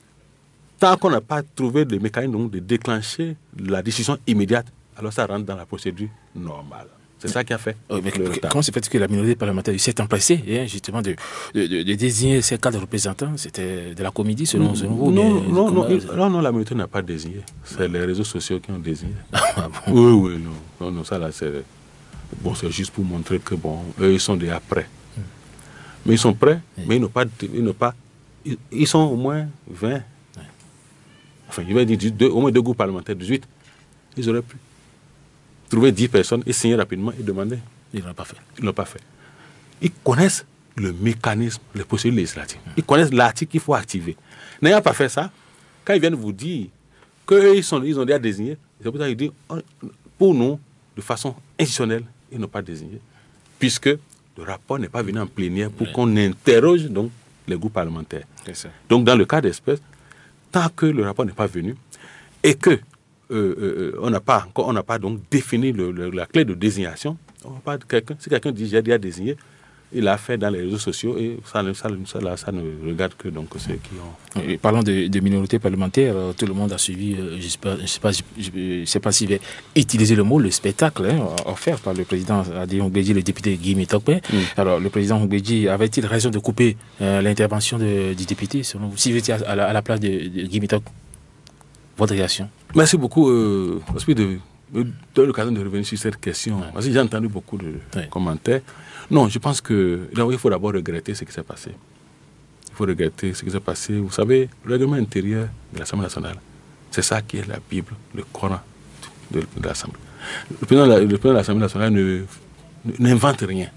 tant qu'on n'a pas trouvé le mécanisme donc, de déclencher la décision immédiate, alors ça rentre dans la procédure normale. C'est ça qui a fait. Oui, mais comment se fait que la minorité parlementaire s'est empressée hein, justement de, de, de, de désigner ces cadres représentants? C'était de la comédie selon, selon vous? Non, mais, non, non, non, non, la minorité n'a pas désigné. C'est les réseaux sociaux qui ont désigné. Ah, bon. Oui, oui, non. Non, non, ça là, c'est... Bon, c'est juste pour montrer que, bon, eux, ils sont déjà prêts. Hmm. Mais ils sont prêts, oui. mais ils n'ont pas... Ils, n'ont pas ils, ils sont au moins vingt. Oui. Enfin, je vais dire deux, au moins deux groupes parlementaires, dix-huit. Ils auraient pu trouver dix personnes et signer rapidement et demander. Ils ne l'ont pas fait. Ils ne l'ont pas fait. Ils connaissent le mécanisme, les procédures législatives. Ils connaissent l'article qu'il faut activer. N'ayant pas fait ça, quand ils viennent vous dire qu'ils sont, ils ont déjà désigné, c'est pour ça qu'ils disent, pour nous, de façon institutionnelle, ils n'ont pas désigné, puisque le rapport n'est pas venu en plénière pour oui. qu'on interroge donc, les groupes parlementaires. Donc, dans le cas d'espèce, tant que le rapport n'est pas venu et que Euh, euh, on n'a pas encore, on n'a pas donc défini le, le, la clé de désignation. On pas quelqu'un, si quelqu'un dit j'ai déjà désigné, il l'a fait dans les réseaux sociaux et ça, ça, ça, ça, ça ne regarde que donc ceux qui ont. Et parlant de, de minorités parlementaires, tout le monde a suivi. Euh, je ne sais pas, je sais pas, je sais pas s'il va utiliser le mot le spectacle hein, offert par le président Adi Ongbeji, le député Guy Mitokpe. Mm. Alors le président Ongbeji avait-il raison de couper euh, l'intervention de, du député selon vous, si vous étiez à la, à la place de, de Guy Mitokpe? Votre réaction? Merci beaucoup. Euh, de, de, de l'occasion de revenir sur cette question. Ouais. Parce que j'ai entendu beaucoup de ouais. commentaires. Non, je pense que il faut d'abord regretter ce qui s'est passé. Il faut regretter ce qui s'est passé. Vous savez, le règlement intérieur de l'Assemblée nationale, c'est ça qui est la Bible, le Coran de, de l'Assemblée. Le président de, la, le président de l'Assemblée nationale ne, n'invente rien.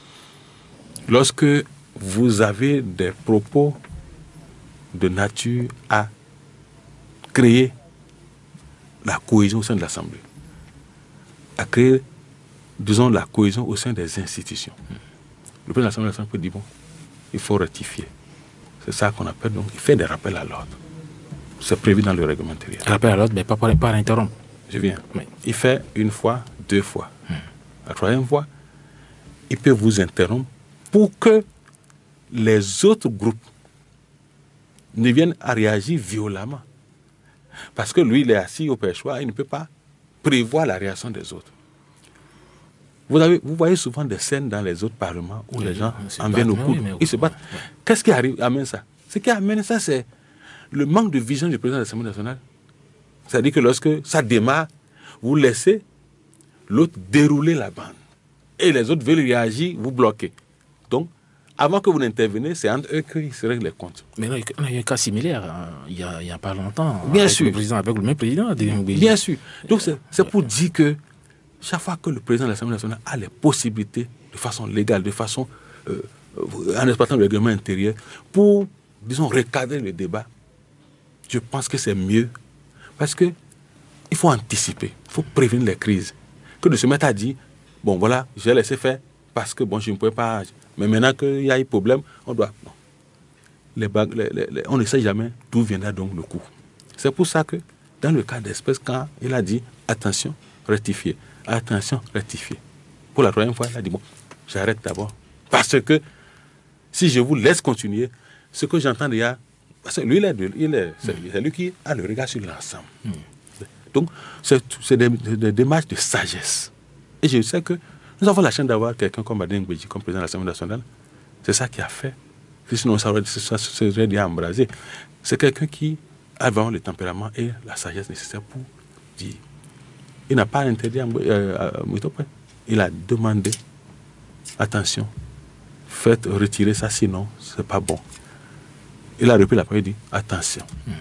Lorsque vous avez des propos de nature à créer la cohésion au sein de l'Assemblée, à créer, disons, la cohésion au sein des institutions. Mmh. Le président de l'Assemblée nationale peut dire, bon, il faut rectifier. C'est ça qu'on appelle, donc, il fait des rappels à l'ordre. C'est prévu dans le règlement intérieur. Rappel à l'ordre, mais pas par, par interrompre. Je viens. Oui. Il fait une fois, deux fois. Mmh. La troisième fois, il peut vous interrompre pour que les autres groupes ne viennent à réagir violemment. Parce que lui, il est assis au perchoir, il ne peut pas prévoir la réaction des autres. Vous, avez, vous voyez souvent des scènes dans les autres parlements où oui, les gens en viennent au coude. Ils se battent. Ouais. Qu'est-ce qui arrive, amène ça? Ce qui amène ça, c'est le manque de vision du président de l'Assemblée nationale. C'est-à-dire que lorsque ça démarre, vous laissez l'autre dérouler la bande. Et les autres veulent réagir, vous bloquez. Donc, avant que vous n'interveniez, c'est entre eux qu'ils se règlent les comptes. Mais là, il y a un cas similaire, hein, il n'y a, a pas longtemps. Bien avec sûr. Le président, avec le même président. Bien sûr. Donc, c'est pour dire que chaque fois que le président de l'Assemblée nationale a les possibilités, de façon légale, de façon, euh, en exploitant le règlement intérieur, pour, disons, recadrer le débat, je pense que c'est mieux. Parce que il faut anticiper, il faut prévenir les crises. Que de se mettre à dire, bon voilà, j'ai laissé faire parce que bon, je ne pouvais pas. Mais maintenant qu'il y a eu problème, on doit. Non. Les bagues, les, les, les, on ne sait jamais d'où viendra donc le coup. C'est pour ça que, dans le cas d'espèce, quand il a dit attention, rectifier, attention, rectifier. Pour la troisième fois, il a dit bon, j'arrête d'abord. Parce que si je vous laisse continuer, ce que j'entends déjà, parce que lui, il est, il est, c'est, c'est lui qui a le regard sur l'ensemble. Mm. Donc, c'est, c'est des, des démarches de sagesse. Et je sais que nous avons la chance d'avoir quelqu'un comme Adeline Gbeji, comme président de l'Assemblée nationale. C'est ça qui a fait. Sinon, ça serait déjà embrasé. C'est quelqu'un qui a vraiment le tempérament et la sagesse nécessaire pour dire. Il n'a pas interdit à Moutopé. Il a demandé, attention, faites retirer ça, sinon, ce n'est pas bon. Il a repris la parole et dit, attention. Mm.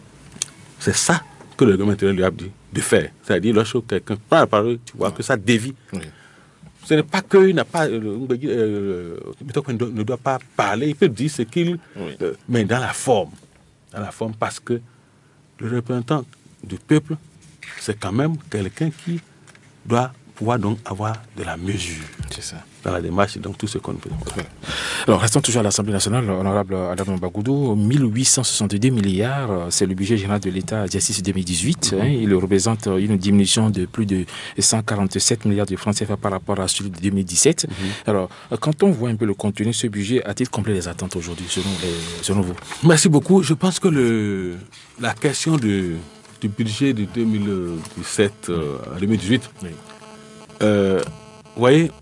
C'est ça que le règlement intérieur lui a dit de faire. C'est-à-dire, lorsque quelqu'un prend la parole, tu vois que ça dévie. Oui. Ce n'est pas qu'il n'a pas, euh, euh, ne doit pas parler, il peut dire ce qu'il... Oui. Euh, mais dans la forme. Dans la forme, parce que le représentant du peuple, c'est quand même quelqu'un qui doit pouvoir donc avoir de la mesure. C'est ça. Dans la démarche, donc tout ce qu'on peut. Oui. Alors, restons toujours à l'Assemblée nationale, honorable Adam Bagoudou. mille huit cent soixante-deux milliards, c'est le budget général de l'État exercice deux mille dix-huit. Mm-hmm. Hein, il représente une diminution de plus de cent quarante-sept milliards de francs C F A par rapport à celui de deux mille dix-sept. Mm-hmm. Alors, quand on voit un peu le contenu de ce budget, a-t-il comblé les attentes aujourd'hui, selon, les, selon vous? Merci beaucoup. Je pense que le, la question de, du budget de deux mille dix-sept euh, à deux mille dix-huit, oui. euh, vous voyez,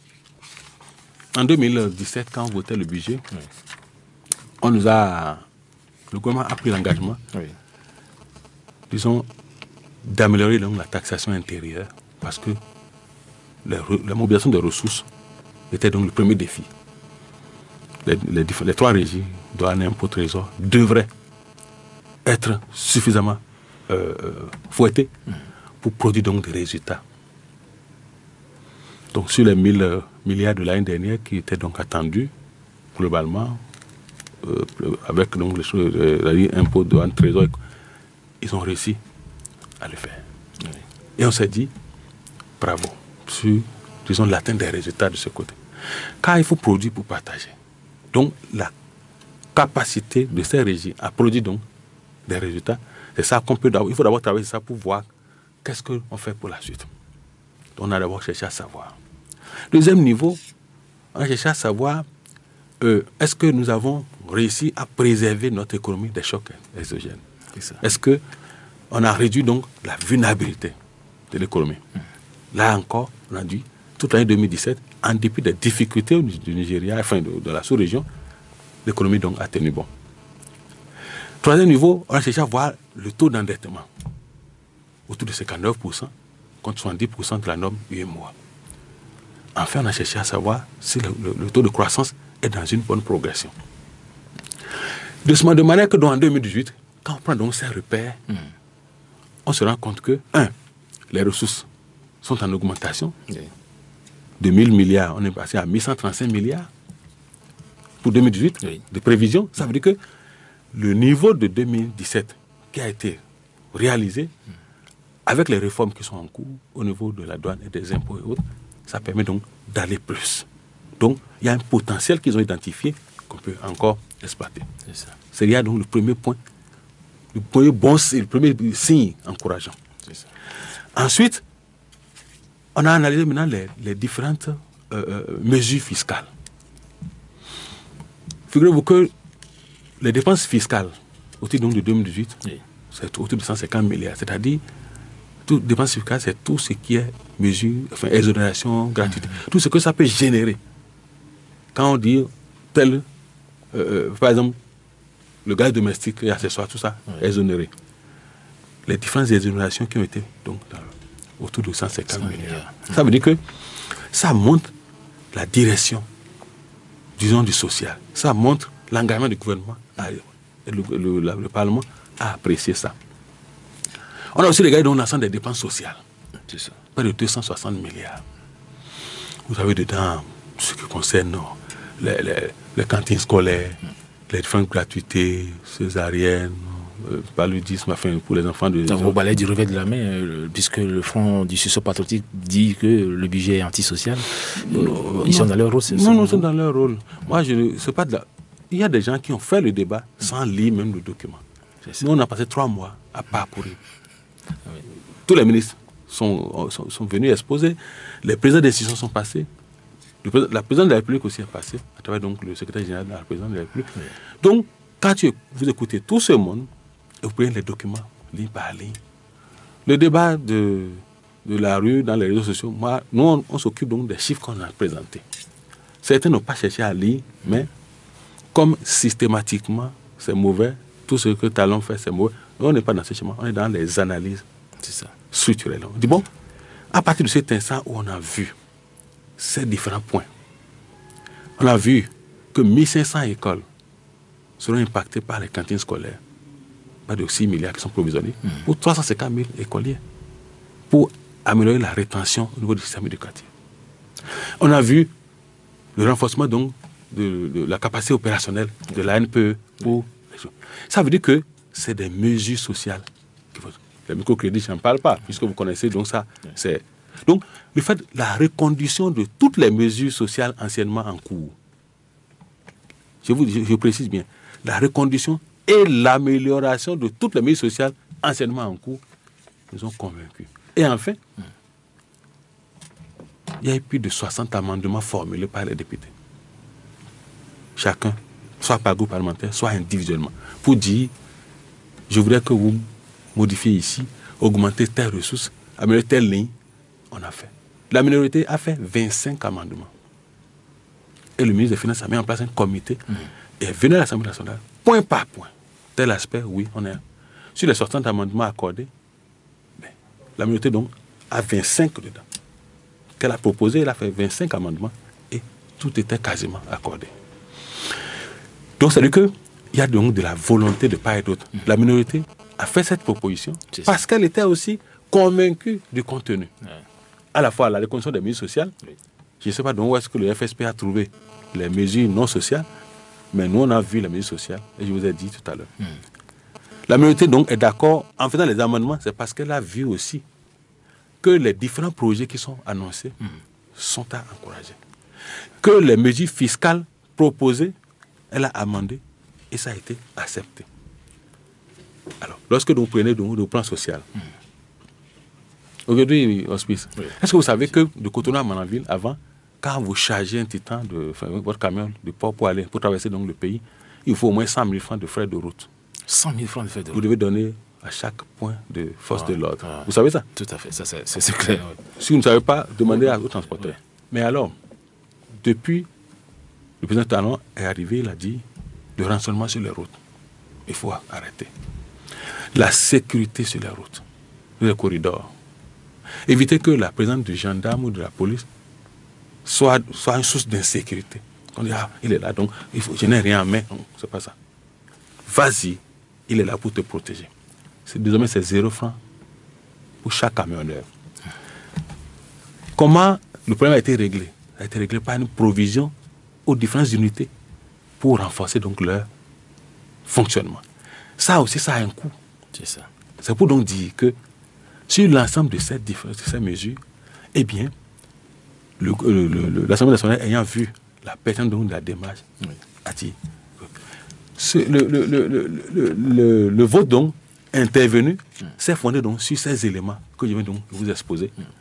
en deux mille dix-sept, quand on votait le budget, oui. on nous a, le gouvernement a pris l'engagement, oui. disons, d'améliorer donc la taxation intérieure, parce que la, la mobilisation des ressources était donc le premier défi. Les, les, les trois régies, douane, impôt, trésor, devraient être suffisamment euh, fouettées mmh. pour produire donc des résultats. Donc sur les mille euh, milliards de l'année dernière qui étaient donc attendus, globalement, euh, avec donc les choses, euh, impôts, douane, trésor, ils ont réussi à le faire. Oui. Et on s'est dit, bravo, sur, disons, l'atteinte des résultats de ce côté. Car il faut produire pour partager. Donc la capacité de ces régies à produire donc des résultats, c'est ça qu'on peut d'abord, il faut d'abord travailler sur ça pour voir qu'est-ce qu'on fait pour la suite. Donc on a d'abord cherché à savoir. Deuxième niveau, on a cherché à savoir euh, est-ce que nous avons réussi à préserver notre économie des chocs exogènes. Est-ce qu'on a réduit donc la vulnérabilité de l'économie. Mmh. Là encore, on a dit, toute l'année deux mille dix-sept, en dépit des difficultés du Nigeria, enfin de, de la sous-région, l'économie donc a tenu bon. Troisième niveau, on a cherché à voir le taux d'endettement autour de cinquante-neuf pour cent contre soixante-dix pour cent de la norme U M O A. Enfin, on a cherché à savoir si le, le, le taux de croissance est dans une bonne progression. De manière que dans en deux mille dix-huit, quand on prend donc ces repères, mmh. on se rend compte que, un, les ressources sont en augmentation. Mmh. De mille milliards, on est passé à mille cent trente-cinq milliards pour deux mille dix-huit, oui. de prévision. Ça veut dire que le niveau de deux mille dix-sept qui a été réalisé, mmh. avec les réformes qui sont en cours au niveau de la douane et des impôts et autres, ça permet donc d'aller plus. Donc, il y a un potentiel qu'ils ont identifié qu'on peut encore exploiter. C'est ça. C'est là donc le premier point, le premier bon, le premier signe encourageant. C'est ça. Ensuite, on a analysé maintenant les, les différentes euh, mesures fiscales. Figurez-vous que les dépenses fiscales au titre donc de deux mille dix-huit, oui. c'est autour de cent cinquante milliards. C'est-à-dire, toute dépense fiscale, c'est tout ce qui est mesure, enfin, exonération, gratuité, mmh. tout ce que ça peut générer. Quand on dit tel, euh, par exemple, le gaz domestique et accessoires, tout ça, oui. exonéré. Les différentes exonérations qui ont été donc dans, autour de cent cinquante milliards. Mmh. Ça veut dire que ça montre la direction disons, du social. Ça montre l'engagement du gouvernement, à, le, le, le, le Parlement a apprécié ça. On a aussi regardé dans l'ensemble des dépenses sociales. C'est ça. Près de deux cent soixante milliards. Vous avez dedans ce qui concerne les, les, les cantines scolaires, mm. les différentes gratuités, césariennes, euh, paludisme, enfin, pour les enfants de... Au balai du revers de la main, euh, puisque le Front du sursaut patriotique dit que le budget est antisocial, euh, non, ils non, sont dans leur rôle. Non, non, ils sont dans leur rôle. Moi, je ne sais pas de la... Il y a des gens qui ont fait le débat sans lire même le document. Nous, on a passé trois mois à parcourir. Oui. Tous les ministres sont, sont, sont venus exposer, les présidents d'institutions sont passés, le président, la présidente de la République aussi est passée, à travers donc, le secrétaire général de la présidente de la République. Oui. Donc, quand tu, vous écoutez tout ce monde, et vous prenez les documents, ligne par ligne, le débat de, de la rue, dans les réseaux sociaux, moi, nous, on, on s'occupe donc des chiffres qu'on a présentés. Certains n'ont pas cherché à lire, mais comme systématiquement, c'est mauvais, tout ce que Talon fait, c'est mauvais, on n'est pas dans ce chemin, on est dans les analyses structurelles. On dit, bon, à partir de cet instant où on a vu ces différents points, on a vu que mille cinq cents écoles seront impactées par les cantines scolaires, pas de six milliards qui sont provisionnés, mmh. pour trois cent cinquante mille écoliers, pour améliorer la rétention au niveau du système éducatif. On a vu le renforcement donc de, de la capacité opérationnelle de la N P E pour... Ça veut dire que c'est des mesures sociales. Les microcrédits, je n'en parle pas, puisque vous connaissez, donc ça, c'est... Donc, le fait de la reconduction de toutes les mesures sociales anciennement en cours, je vous je, je précise bien, la reconduction et l'amélioration de toutes les mesures sociales anciennement en cours nous ont convaincus. Et enfin, il y a eu plus de soixante amendements formulés par les députés. Chacun, soit par groupe parlementaire, soit individuellement, pour dire, je voudrais que vous modifiez ici, augmentez telle ressource, améliorer telle ligne. On a fait. La minorité a fait vingt-cinq amendements. Et le ministre des Finances a mis en place un comité mmh. et est venu à l'Assemblée nationale, point par point. Tel aspect, oui, on est. Sur les soixante amendements accordés, ben, la minorité donc a vingt-cinq dedans. Qu'elle a proposé, elle a fait vingt-cinq amendements et tout était quasiment accordé. Donc, c'est-à-dire qu'il y a donc de la volonté de part et d'autre. Mmh. La minorité a fait cette proposition parce qu'elle était aussi convaincue du contenu. Ouais. À la fois la reconnaissance des mesures sociales, oui. je ne sais pas où est-ce que le F S P a trouvé les mesures non sociales, mais nous on a vu les mesures sociales, et je vous ai dit tout à l'heure. Mmh. La minorité donc est d'accord en faisant les amendements, c'est parce qu'elle a vu aussi que les différents projets qui sont annoncés mmh. sont à encourager. Que les mesures fiscales proposées, elle a amendé et ça a été accepté. Alors, lorsque vous prenez donc, le plan social, mmh. aujourd'hui, Hospice, oui. est-ce que vous savez que de Cotonou à Manaville, avant, quand vous chargez un titan de enfin, votre camion de port pour aller, pour traverser donc le pays, il faut au moins cent mille francs de frais de route. cent mille francs de frais de route. Vous devez donner à chaque point de force ah, de l'ordre. Ah, vous savez ça? Tout à fait, ça c'est clair. Oui. Si vous ne savez pas, demandez à vos transporteurs. Oui. Mais alors, depuis, le président Talon est arrivé, il a dit, le rançonnement sur les routes, il faut arrêter. La sécurité sur les routes, les corridors. Éviter que la présence du gendarme ou de la police soit, soit une source d'insécurité. On dit, ah, il est là, donc il faut, je n'ai rien en main. Non, c'est pas ça. Vas-y, il est là pour te protéger. Désormais, c'est zéro franc pour chaque camionneur. Comment le problème a été réglé? Ça a été réglé par une provision aux différentes unités pour renforcer donc leur fonctionnement. Ça aussi, ça a un coût. C'est ça. C'est pour donc dire que sur l'ensemble de ces, de ces mesures, eh bien, l'Assemblée nationale ayant vu la pertinence de la démarche, oui. a dit, ce, le, le, le, le, le, le vote donc intervenu mm. s'est fondé donc sur ces éléments que je viens donc de vous exposer. Mm.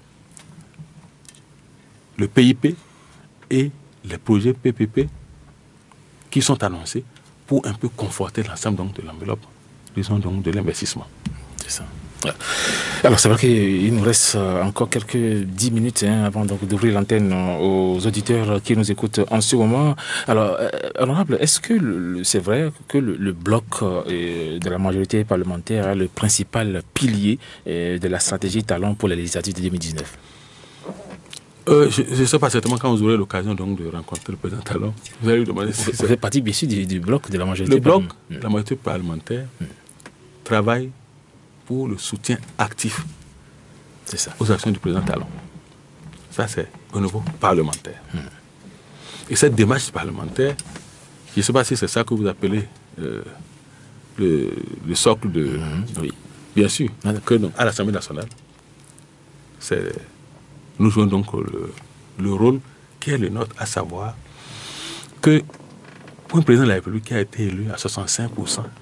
Le P I P et les projets P P P qui sont annoncés pour un peu conforter l'ensemble donc de l'enveloppe, disons donc de l'investissement. C'est ça. Ouais. Alors c'est vrai qu'il nous reste encore quelques dix minutes hein, avant d'ouvrir l'antenne aux auditeurs qui nous écoutent en ce moment. Alors, euh, honorable, est-ce que c'est vrai que le, le bloc euh, de la majorité parlementaire est le principal pilier euh, de la stratégie Talon pour les législatives de deux mille dix-neuf? euh, Je ne sais pas, certainement quand vous aurez l'occasion donc de rencontrer le président Talon, vous allez lui demander si vous faites partie bien sûr du, du bloc de la majorité. Le bloc, mmh. la majorité parlementaire, mmh. travaille pour le soutien actif ça. aux actions du président Talon. Ça, c'est au niveau parlementaire. Mmh. Et cette démarche parlementaire, je ne sais pas si c'est ça que vous appelez euh, le, le socle de... Mmh. Oui, bien sûr, que donc, à l'Assemblée nationale, c'est, nous jouons donc le, le rôle qui est le nôtre, à savoir que pour un président de la République qui a été élu à soixante-cinq pour cent,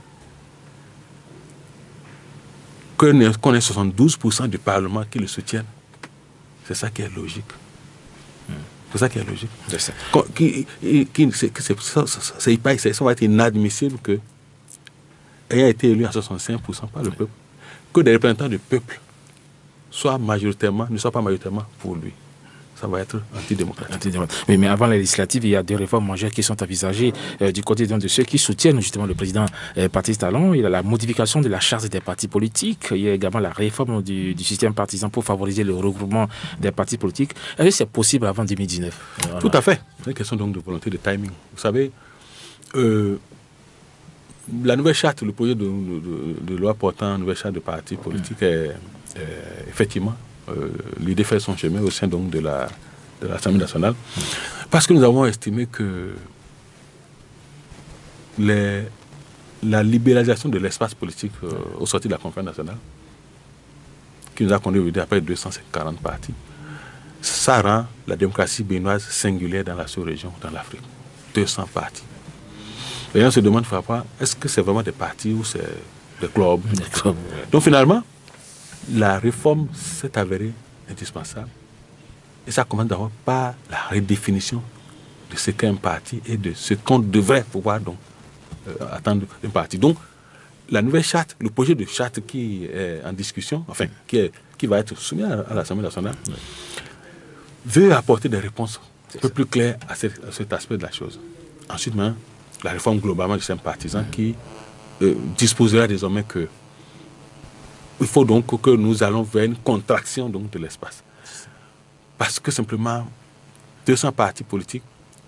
que, qu'on ait soixante-douze pour cent du Parlement qui le soutienne, c'est ça qui est logique. Mmh. C'est ça qui est logique. C'est ça. Qui, qui, c'est, c'est, ça, ça, c'est, ça va être inadmissible que, ayant été élu à soixante-cinq pour cent par le peuple, que des représentants du peuple soient majoritairement, ne soient pas majoritairement pour lui. Ça va être antidémocratique. antidémocratique. Mais, mais avant les législatives, il y a des réformes majeures qui sont envisagées euh, du côté de ceux qui soutiennent justement le président euh, Patrice Talon. Il y a la modification de la charte des partis politiques. Il y a également la réforme du, du système partisan pour favoriser le regroupement des partis politiques. Est-ce que c'est possible avant deux mille dix-neuf? Voilà. Tout à fait. C'est une question donc de volonté, de timing. Vous savez, euh, la nouvelle charte, le projet de, de, de, de loi portant une nouvelle charte de partis politiques mmh. est, est effectivement... Euh, l'idée fait son chemin au sein donc de la de l'Assemblée nationale, parce que nous avons estimé que les, la libéralisation de l'espace politique euh, au sortir de la conférence nationale, qui nous a conduit aujourd'hui après deux cent quarante partis, ça rend la démocratie béninoise singulière dans la sous-région, dans l'Afrique. deux cents partis. Les gens se demandent parfois, est-ce que c'est vraiment des partis ou c'est des clubs? Donc finalement, la réforme s'est avérée indispensable. Et ça commence d'abord par la redéfinition de ce qu'est un parti et de ce qu'on devrait pouvoir donc euh, attendre d'un parti. Donc, la nouvelle charte, le projet de charte qui est en discussion, enfin, qui, est, qui va être soumis à, à l'Assemblée nationale, oui. veut apporter des réponses un peu plus claires à, ce, à cet aspect de la chose. Ensuite, hein, la réforme globalement du système partisan mmh. qui euh, disposera désormais que il faut donc que nous allons vers une contraction donc de l'espace. Parce que simplement, deux cents partis politiques,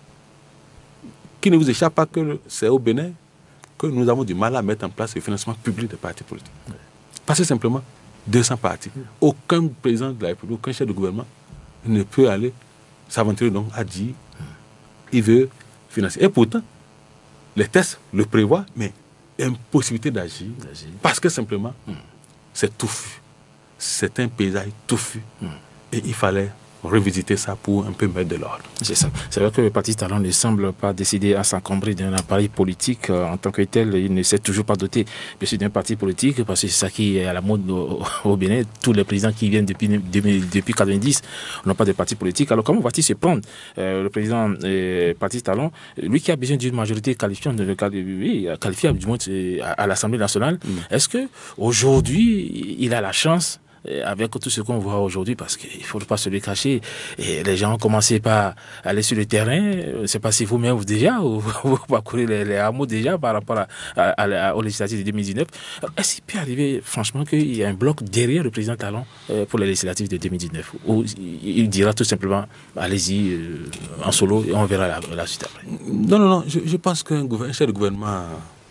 qui ne vous échappe pas que c'est au Bénin que nous avons du mal à mettre en place le financement public des partis politiques. Parce que simplement, deux cents partis. Aucun président de la République, aucun chef de gouvernement ne peut aller s'aventurer donc à dire il veut financer. Et pourtant, les tests le prévoient, mais impossibilité d'agir. Parce que simplement, mm. c'est touffu. C'est un paysage touffu. Mm. Et il fallait revisiter ça pour un peu mettre de l'ordre. C'est ça. C'est vrai que le Parti Talon ne semble pas décider à s'encombrer d'un appareil politique euh, en tant que tel. Il ne s'est toujours pas doté d'un parti politique parce que c'est ça qui est à la mode au, au Bénin. Tous les présidents qui viennent depuis depuis quatre-vingt-dix n'ont pas de parti politique. Alors comment va-t-il se prendre euh, le président euh, Patrice Talon, lui qui a besoin d'une majorité qualifiante, oui, qualifiable du moins à, à l'Assemblée nationale. Mm. Est-ce que aujourd'hui il a la chance? Avec tout ce qu'on voit aujourd'hui, parce qu'il ne faut pas se le cacher, et les gens ont commencé par aller sur le terrain, je ne sais pas si vous-même vous déjà, ou vous parcourez les, les hameaux déjà par rapport à, à, à, aux législatives de deux mille dix-neuf. Est-ce qu'il peut arriver, franchement, qu'il y a un bloc derrière le président Talon pour les législatives de deux mille dix-neuf, où il dira tout simplement, allez-y, euh, en solo, et on verra la, la suite après? Non, non, non, je, je pense qu'un chef de gouvernement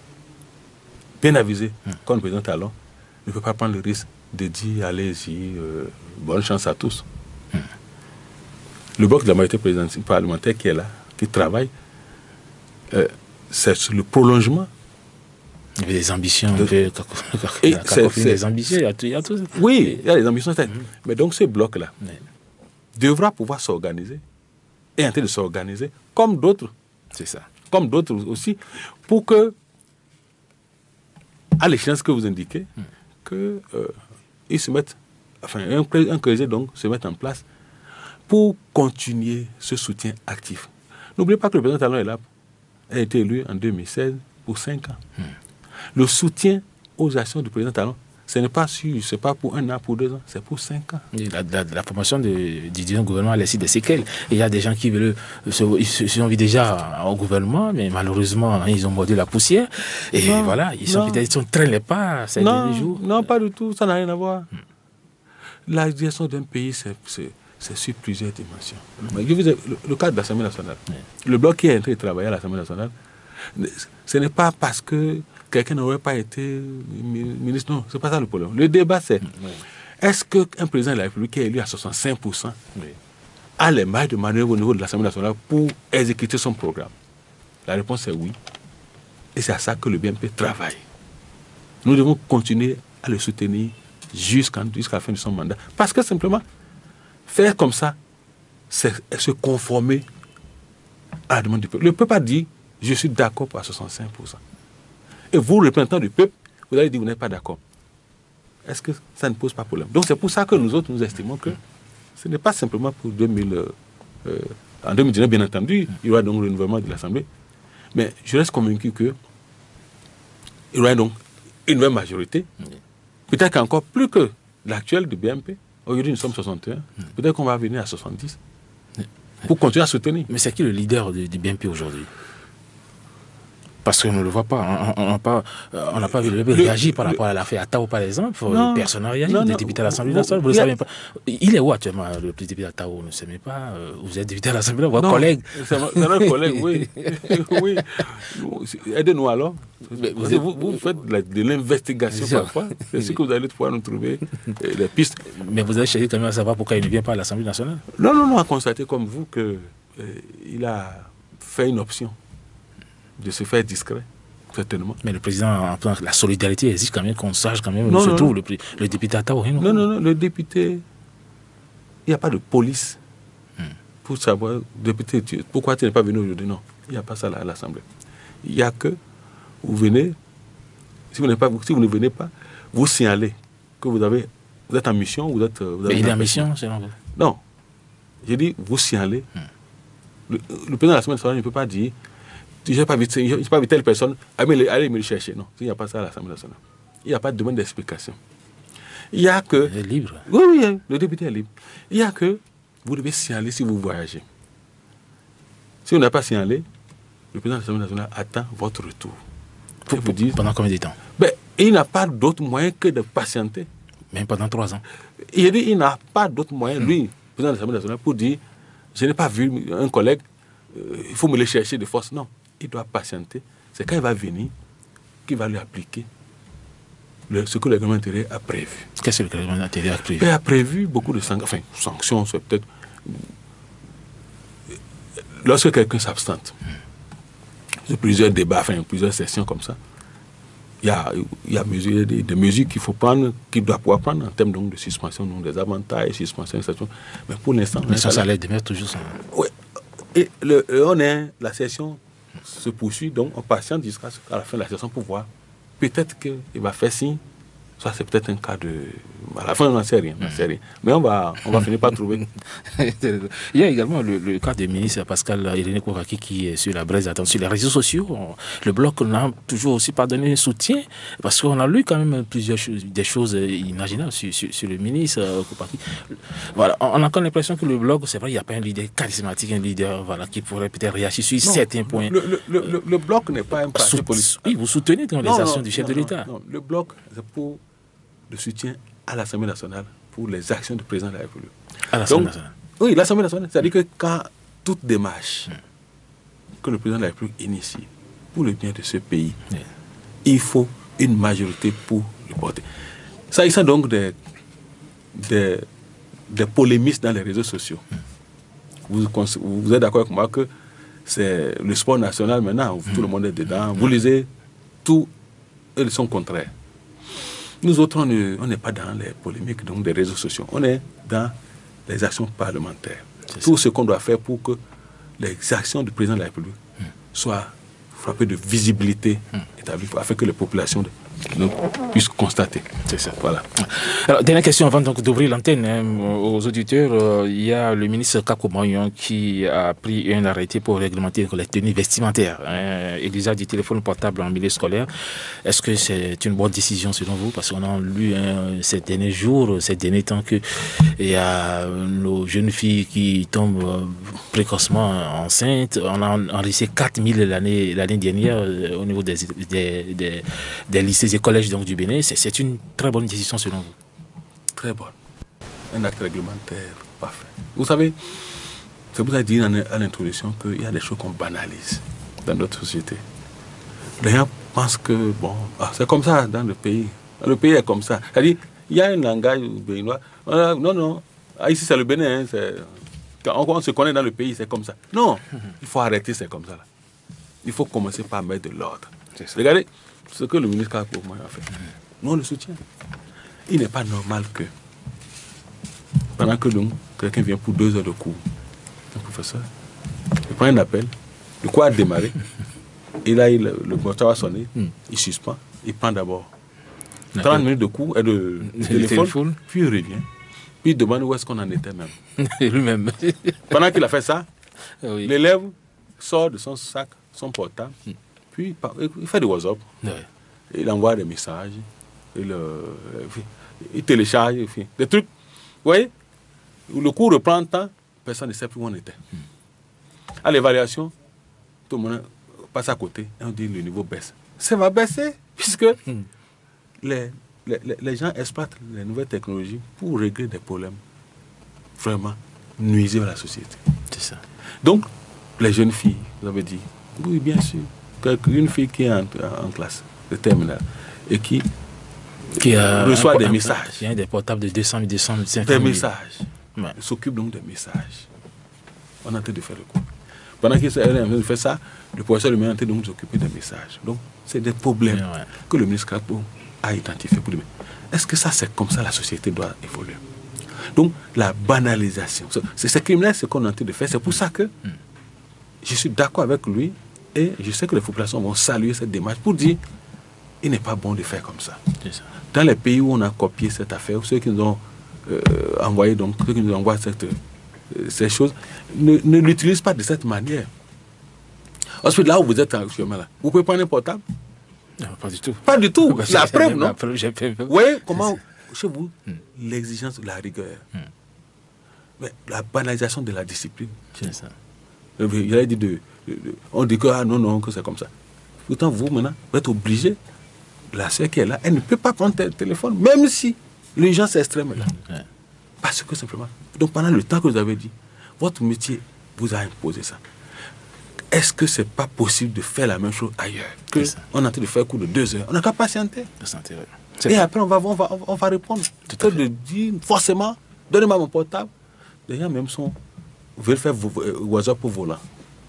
bien avisé, hum. comme le président Talon, ne peut pas prendre le risque de dire allez-y, euh, bonne chance à tous. Mmh. Le bloc de la majorité présidentielle parlementaire qui est là, qui travaille, euh, c'est le prolongement. Il y avait des ambitions. De... Et il y a c'est, c'est... des ambitions, il y a tout. Il y a tout. Oui, il y a des ambitions. Mmh. Mais donc ce bloc-là mmh. devra pouvoir s'organiser, et en train de s'organiser, comme d'autres. C'est ça. Comme d'autres aussi, pour que, à l'échéance que vous indiquez, mmh. que euh, ils se mettent, enfin, un, un projet donc se met en place pour continuer ce soutien actif. N'oubliez pas que le président Talon est là, a été élu en deux mille seize pour cinq ans. Hmm. Le soutien aux actions du président Talon, ce n'est pas sûr, c'est pas pour un an, pour deux ans, c'est pour cinq ans. La, la, la formation de, du gouvernement a laissé des séquelles. Il y a des gens qui veulent, ils se sont déjà au gouvernement, mais malheureusement, ils ont mordu la poussière. Et non, voilà, ils sont peut-être, ils sont traînés pas ces non, derniers jours. Non, pas du tout, ça n'a rien à voir. Hmm. La direction d'un pays, c'est, c'est, c'est sur plusieurs dimensions. Mais je vous ai, le, le cadre de l'Assemblée nationale, oui. Le bloc qui est entré travailler à l'Assemblée nationale, ce n'est pas parce que quelqu'un n'aurait pas été ministre, non, c'est pas ça le problème. Le débat, c'est oui. Est-ce qu'un président de la République qui est élu à soixante-cinq pour cent oui. a les marges de manœuvre au niveau de l'Assemblée nationale pour exécuter son programme? La réponse est oui. Et c'est à ça que le B M P travaille. Nous devons continuer à le soutenir jusqu'à jusqu'à la fin de son mandat. Parce que simplement, faire comme ça, c'est se conformer à la demande du peuple. Le peuple a dit, je suis d'accord pour soixante-cinq pour cent. Et vous, représentant du peuple, vous allez dire, vous n'êtes pas d'accord. Est-ce que ça ne pose pas problème? Donc c'est pour ça que nous autres, nous estimons que ce n'est pas simplement pour deux mille... Euh, en deux mille dix-neuf, bien entendu, il y aura donc le renouvellement de l'Assemblée. Mais je reste convaincu qu'il y aura donc une nouvelle majorité. Peut-être qu'encore plus que l'actuel du B M P. Aujourd'hui, nous sommes soixante et un. Peut-être qu'on va venir à soixante-dix. Pour continuer à soutenir. Mais c'est qui le leader du, du B M P aujourd'hui? Parce qu'on ne le voit pas. On n'a pas, on n'a pas vu le B M P réagir par rapport à l'affaire Attao, par exemple. Non, personne n'a réagi. Le député à l'Assemblée nationale, vous ne le savez pas. Il est où actuellement, le député Attao? On ne sait même pas. Vous êtes député à l'Assemblée, votre collègue. C'est notre collègue, oui. oui. Aidez-nous alors. Vous, vous, vous faites de l'investigation parfois. C'est ce que vous allez pouvoir nous trouver les pistes. Mais vous avez cherché quand même à savoir pourquoi il ne vient pas à l'Assemblée nationale? Non, non, non, à constater comme vous qu'il a fait une option de se faire discret, certainement. Mais le président, la solidarité existe quand même, qu'on sache quand même non, où non, se trouve non. le, le député Attao. Non, non, non, non, le député, il n'y a pas de police hmm. pour savoir, député, tu, pourquoi tu n'es pas venu aujourd'hui? Non, il n'y a pas ça à l'Assemblée. Il n'y a que, vous venez, si vous, n'êtes pas, si vous ne venez pas, vous signalez que vous, avez, vous êtes en mission. Vous êtes, vous avez Mais il est en mission, selon vous? Non, j'ai dit, vous signalez. Hmm. Le, le président de l'Assemblée nationale ne peut pas dire, je n'ai pas vu telle personne, allez me le chercher. Non, il n'y a pas ça à l'Assemblée nationale. Il n'y a pas de demande d'explication. Il y a que... Il est libre. Oui, oui, le député est libre. Il y a que vous devez signaler si vous voyagez. Si vous n'avez pas signalé, le président de l'Assemblée nationale attend votre retour. Pour, vous dire, pendant combien de temps? Ben, il n'a pas d'autre moyen que de patienter. Même pendant trois ans. Il dit il n'a pas d'autre moyen, lui, le président de l'Assemblée nationale, pour dire, je n'ai pas vu un collègue, euh, il faut me le chercher de force. Non. Il doit patienter. C'est quand il va venir qu'il va lui appliquer le, ce que le règlement intérieur a prévu. Qu'est-ce que le règlement intérieur a prévu? Il a prévu beaucoup de sanctions. Enfin, sanctions, c'est peut-être... Lorsque quelqu'un s'abstente, il y a plusieurs débats, enfin, plusieurs sessions comme ça, il y a, il y a mesure, des, des mesures qu'il faut prendre, qu'il doit pouvoir prendre en termes donc, de suspension, donc, des avantages, suspension, et cetera. Mais pour l'instant... Mais ça, ça allait devenir toujours ça. Oui. Et le, on est, la session se poursuit, donc on patiente jusqu'à la fin de la session pour voir. Peut-être qu'il va faire signe. Ça, c'est peut-être un cas de... À la fin, on n'en sait rien. On sait rien. Mais on va, on va finir par trouver. Il y a également le, le cas du ministre Pascal Irénée Kouraki qui est sur la braise. Attends, sur les réseaux sociaux, on, le bloc n'a toujours aussi pas donné soutien parce qu'on a lu quand même plusieurs choses, des choses imaginables sur, sur, sur le ministre Kouraki. Voilà, on a encore l'impression que le bloc, c'est vrai, il n'y a pas un leader charismatique, un leader voilà, qui pourrait peut-être réagir sur non, certains points. Le, le, le, le, le bloc n'est pas un parti politique. Oui, vous soutenez dans les non, actions non, du chef non, de l'État. Non, non, le bloc, c'est pour le soutien à l'Assemblée nationale pour les actions du président de la République. À l'Assemblée nationale? Oui, l'Assemblée nationale. C'est-à-dire que quand toute démarche hmm. que le président de la République initie pour le bien de ce pays, hmm. il faut une majorité pour le porter. S'agissant donc des, des, des polémistes dans les réseaux sociaux, hmm. vous, vous êtes d'accord avec moi que c'est le sport national maintenant, où hmm. tout le monde est dedans. Vous lisez, tout, elles sont contraires. Nous autres, on n'est pas dans les polémiques donc des réseaux sociaux. On est dans les actions parlementaires. Tout ce qu'on doit faire pour que les actions du président de la République mm. soient frappées de visibilité mm. établie, afin que les populations donc, puissent constater. C'est ça. Voilà. Alors, dernière question avant d'ouvrir l'antenne hein, aux auditeurs. Euh, il y a le ministre Kako Mayon qui a pris un arrêté pour réglementer les tenues vestimentaires. Hein, et l'usage du téléphone portable en milieu scolaire. Est-ce que c'est une bonne décision selon vous? Parce qu'on a lu hein, ces derniers jours, ces derniers temps, qu'il y a nos jeunes filles qui tombent euh, précocement enceintes. On a enregistré quatre mille l'année dernière euh, au niveau des, des, des, des lycées et collèges donc, du Bénin. C'est une très bonne décision selon vous? Très bonne. Un acte réglementaire pas fait. Vous savez, c'est pour ça que je dis à l'introduction qu'il y a des choses qu'on banalise dans notre société. Les gens pensent que, bon, ah, c'est comme ça dans le pays. Le pays est comme ça. C'est-à-dire, il y a un langage béninois. Non, non, ici c'est le Bénin. Hein, quand on se connaît dans le pays, c'est comme ça. Non, il faut arrêter, c'est comme ça. Là. Il faut commencer par mettre de l'ordre. Regardez ce que le ministre Kapo a fait. Nous, on le soutient. Il n'est pas normal que, pendant que donc, quelqu'un vient pour deux heures de cours, un professeur, il prend un appel, le cours a démarré, et là, il, le moteur va sonner, mm. il suspend, il prend d'abord trente minutes de cours et de, de téléphone, téléphone, puis il revient, puis il demande où est-ce qu'on en était même. Lui-même. Pendant qu'il a fait ça, oui. l'élève sort de son sac, son portable, mm. puis il fait des WhatsApp, oui. il envoie des messages, il, euh, il télécharge, des trucs. Vous voyez, le cours reprend le temps, personne ne sait plus où on était. Mm. À l'évaluation, tout le monde passe à côté et on dit le niveau baisse. Ça va baisser, puisque mm. les, les, les gens exploitent les nouvelles technologies pour régler des problèmes vraiment nuisibles à la société. C'est ça. Donc, les jeunes filles, vous avez dit, oui, bien sûr, une fille qui est en, en classe de terminale et qui, qui a reçoit un, des un, messages. Il y a des portables de deux cent mille, deux cent mille, cinq cent mille. Des mille. messages. Ouais. Il s'occupe donc des messages. On est en train de faire le coup. Pendant qu'il est en train de faire ça, le professeur lui-même est en train de s'occuper des messages. Donc, c'est des problèmes ouais, ouais. que le ministre Kapo a identifiés pour lui. Est-ce que ça, c'est comme ça la société doit évoluer? Donc, la banalisation. C'est criminel ce qu'on est en train de faire. C'est pour ça que mm. je suis d'accord avec lui et je sais que les populations vont saluer cette démarche pour dire il n'est pas bon de faire comme ça. ça. Dans les pays où on a copié cette affaire, ceux qui nous ont euh, envoyé, donc, ceux qui nous envoient cette, euh, ces choses, ne, ne l'utilisent pas de cette manière. Ensuite, là où vous êtes actuellement, là, vous pouvez prendre un portable? Non, pas du tout. Pas du tout. Bah, la preuve, non? Vous voyez comment, chez vous, hmm. l'exigence de la rigueur, hmm. mais la banalisation de la discipline. C'est ça. Il a dit de, de, de, on dit que ah, non, non, que c'est comme ça. Pourtant, vous, maintenant, vous êtes obligé, la sœur qui est là, elle ne peut pas prendre le téléphone, même si l'urgence est extrême là. Ouais. Parce que simplement. Donc, pendant le temps que vous avez dit, votre métier vous a imposé ça. Est-ce que ce n'est pas possible de faire la même chose ailleurs? Que on est en train de faire un cours de deux heures. On n'a qu'à patienter. Et ça. Après, on va, on va, on va répondre. Tout de dire forcément, donnez-moi mon portable. Les gens même sont, veulent faire WhatsApp pour volant.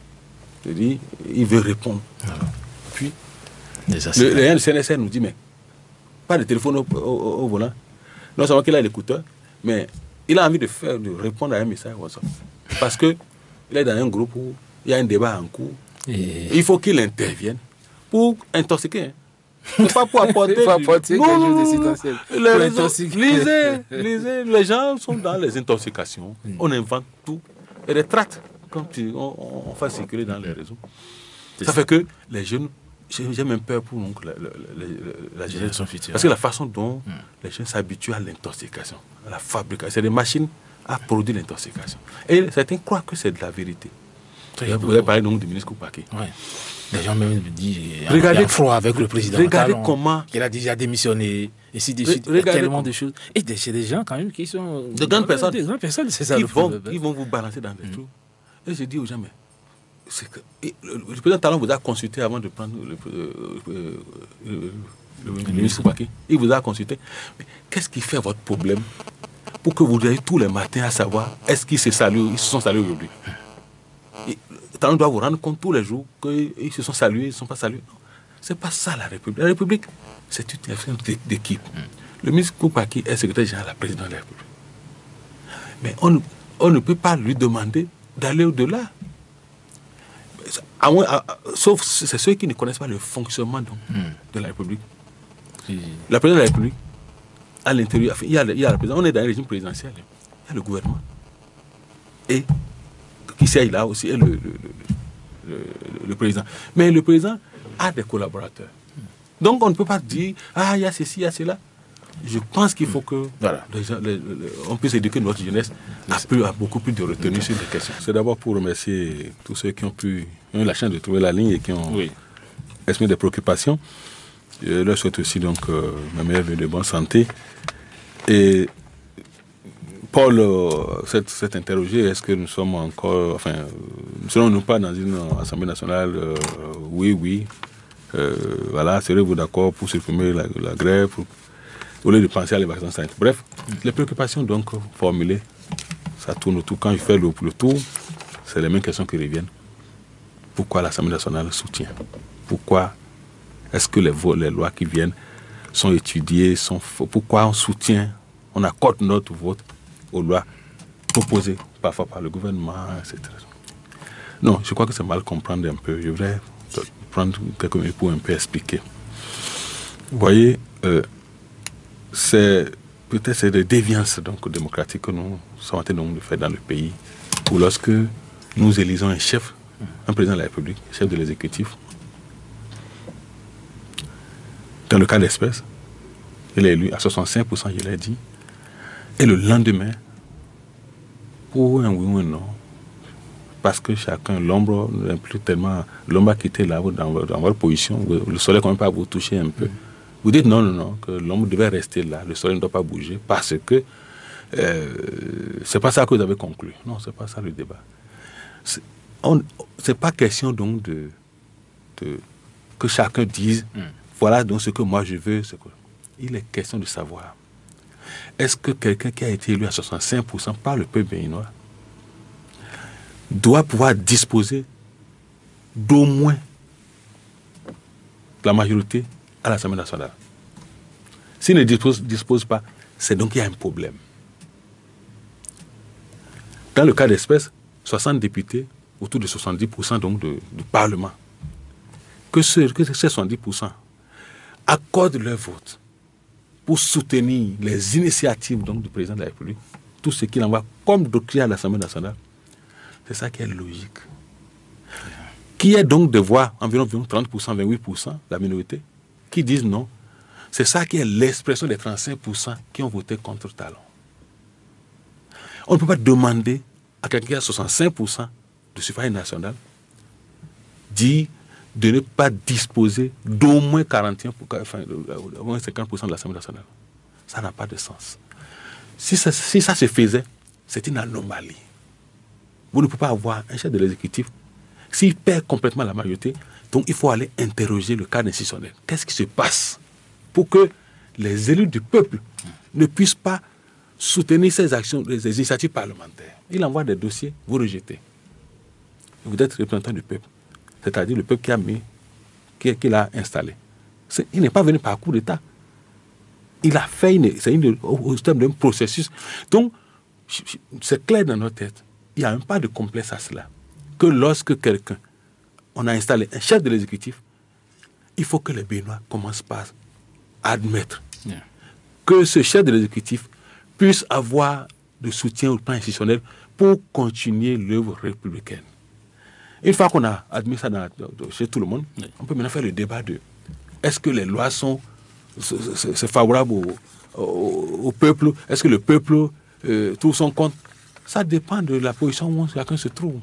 Je dis, ils veulent répondre. Alors. Puis, le, le, le C N S N nous dit, mais pas de téléphone au, au, au, au volant. Non seulement qu'il a l'écouteur, mais il a envie de, faire, de répondre à un message WhatsApp. Parce qu'il est dans un groupe où il y a un débat en cours. Et... il faut qu'il intervienne pour intoxiquer. Hein. C'est pas pour apporter. Il faut apporter du... quelque chose d'essentiel. Pour intoxiquer. Lisez, lisez. Les gens sont dans les intoxications. Mm. On invente tout. Et les tracts, quand on, on fait circuler dans les réseaux. Ça, ça fait que les jeunes, j'ai même peur pour donc, la, la, la, la génération future. Parce que la façon dont mm. les jeunes s'habituent à l'intoxication, à la fabrication, c'est des machines à produire l'intoxication. Et certains croient que c'est de la vérité. Vous avez parlé donc du ministre Koupaki. Ouais. Les gens même disent qu'il y a froid avec le président. Regardez comment. Il a déjà démissionné. Et si de suite, il y a tellement de choses. Et c'est des gens quand même qui sont. De grandes personnes. De grandes personnes, c'est ça ils le vont, problème. Ils vont vous balancer dans des mm. trous. Et je dis aux gens, mais. Que, le, le président Talon vous a consulté avant de prendre le, le, le, le, le, le ministre Koupaki. Il vous a consulté. Mais qu'est-ce qui fait votre problème pour que vous ayez tous les matins à savoir est-ce qu'ils se saluent, ils se sont salués aujourd'hui? On doit vous rendre compte tous les jours qu'ils se sont salués, ils ne sont pas salués. Non, ce n'est pas ça la République. La République, c'est une question d'équipe. Mm. Le ministre Koupaki est secrétaire général de la présidence de la République. Mais on, on ne peut pas lui demander d'aller au-delà. Sauf c'est ceux qui ne connaissent pas le fonctionnement donc, mm. de la République. Mm. La présidence de la République, à l'intérieur, il y a, il y a la présidence. On est dans un régime présidentiel. Il y a le gouvernement. Et qui siège là aussi est le, le, le, le, le président. Mais le président a des collaborateurs. Donc on ne peut pas dire, ah, il y a ceci, il y a cela. Je pense qu'il faut que voilà. les gens, les, les, on puisse éduquer notre jeunesse à, plus, à beaucoup plus de retenue sur les questions. C'est d'abord pour remercier tous ceux qui ont pu, ont eu la chance de trouver la ligne et qui ont oui. exprimé des préoccupations. Je leur souhaite aussi donc euh, ma meilleure vie de bonne santé. Et Paul euh, s'est interrogé, est-ce que nous sommes encore, enfin, ne serons-nous pas dans une Assemblée nationale euh, oui, oui. Euh, voilà, serez-vous d'accord pour supprimer la, la grève, pour, au lieu de penser à l'évacuation sanitaire. Bref, mm. les préoccupations donc formulées, ça tourne autour. Quand je fais le, le tour, c'est les mêmes questions qui reviennent. Pourquoi l'Assemblée nationale soutient? Pourquoi est-ce que les, les lois qui viennent sont étudiées, sont faux? Pourquoi on soutient, on accorde notre vote aux lois proposées parfois par le gouvernement, et cetera. Non, je crois que c'est mal comprendre un peu. Je voudrais prendre quelques minutes pour un peu expliquer. Vous voyez, euh, c'est peut-être c'est des déviances donc, démocratiques que nous sommes en train de faire dans le pays, où lorsque nous élisons un chef, un président de la République, chef de l'exécutif, dans le cas d'espèce, il est élu à soixante-cinq pour cent, je l'ai dit, et le lendemain, pour un oui ou un non, parce que chacun, l'ombre n'est plus tellement, l'ombre a quitté là dans, dans votre position, le soleil quand même pas vous toucher un peu. Vous dites non, non, non, que l'ombre devait rester là, le soleil ne doit pas bouger, parce que euh, c'est pas ça que vous avez conclu. Non, c'est pas ça le débat. C'est, on, c'est pas question donc de, de que chacun dise, mm. voilà donc ce que moi je veux. Ce que... Il est question de savoir, est-ce que quelqu'un qui a été élu à soixante-cinq pour cent par le peuple béninois doit pouvoir disposer d'au moins la majorité à l'Assemblée nationale? S'il ne dispose, dispose pas, c'est donc qu'il y a un problème. Dans le cas d'espèce, soixante députés, autour de soixante-dix pour cent donc de, du Parlement, que, ce, que ces soixante-dix pour cent accordent leur vote pour soutenir les initiatives donc, du président de la République, tout ce qu'il envoie comme doctrine à l'Assemblée nationale, c'est ça qui est logique. Qui est donc de voir environ trente pour cent, vingt-huit pour cent, la minorité, qui disent non. C'est ça qui est l'expression des trente-cinq pour cent qui ont voté contre Talon. On ne peut pas demander à quelqu'un qui a soixante-cinq pour cent de suffrage national dit de ne pas disposer d'au moins quarante et un pour cent, enfin, au moins cinquante pour cent de l'Assemblée nationale. Ça n'a pas de sens. Si ça, si ça se faisait, c'est une anomalie. Vous ne pouvez pas avoir un chef de l'exécutif s'il perd complètement la majorité. Donc il faut aller interroger le cadre institutionnel. Qu'est-ce qui se passe pour que les élus du peuple ne puissent pas soutenir ces actions, les initiatives parlementaires? Il envoie des dossiers, vous rejetez. Vous êtes représentant du peuple, c'est-à-dire le peuple qui a mis, qui, qui l'a installé. C'est, il n'est pas venu par coup d'État. Il a fait une, c'est une, au, au terme d'un processus. Donc, c'est clair dans notre tête. Il n'y a un pas de complexe à cela. Que lorsque quelqu'un, on a installé un chef de l'exécutif, il faut que les Béninois commencent par admettre yeah. que ce chef de l'exécutif puisse avoir de soutien au plan institutionnel pour continuer l'œuvre républicaine. Une fois qu'on a admis ça dans, chez tout le monde, yeah. on peut maintenant faire le débat de est-ce que les lois sont c'est, c'est favorable au, au, au peuple, est-ce que le peuple euh, trouve son compte? Ça dépend de la position où chacun se trouve.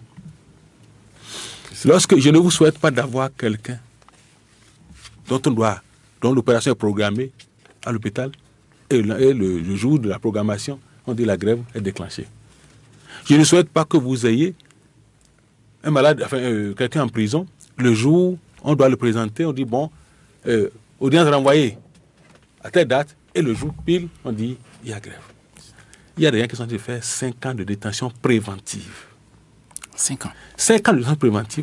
Lorsque je ne vous souhaite pas d'avoir quelqu'un dont on doit, dont l'opération est programmée à l'hôpital et, le, et le, le jour de la programmation, on dit la grève est déclenchée. Je ne souhaite pas que vous ayez un malade, enfin euh, quelqu'un en prison, le jour on doit le présenter, on dit bon, euh, audience renvoyée à telle date, et le jour pile, on dit il y a grève. Il y a des gens qui sont en train de faire cinq ans de détention préventive. cinq ans. cinq ans de détention préventive.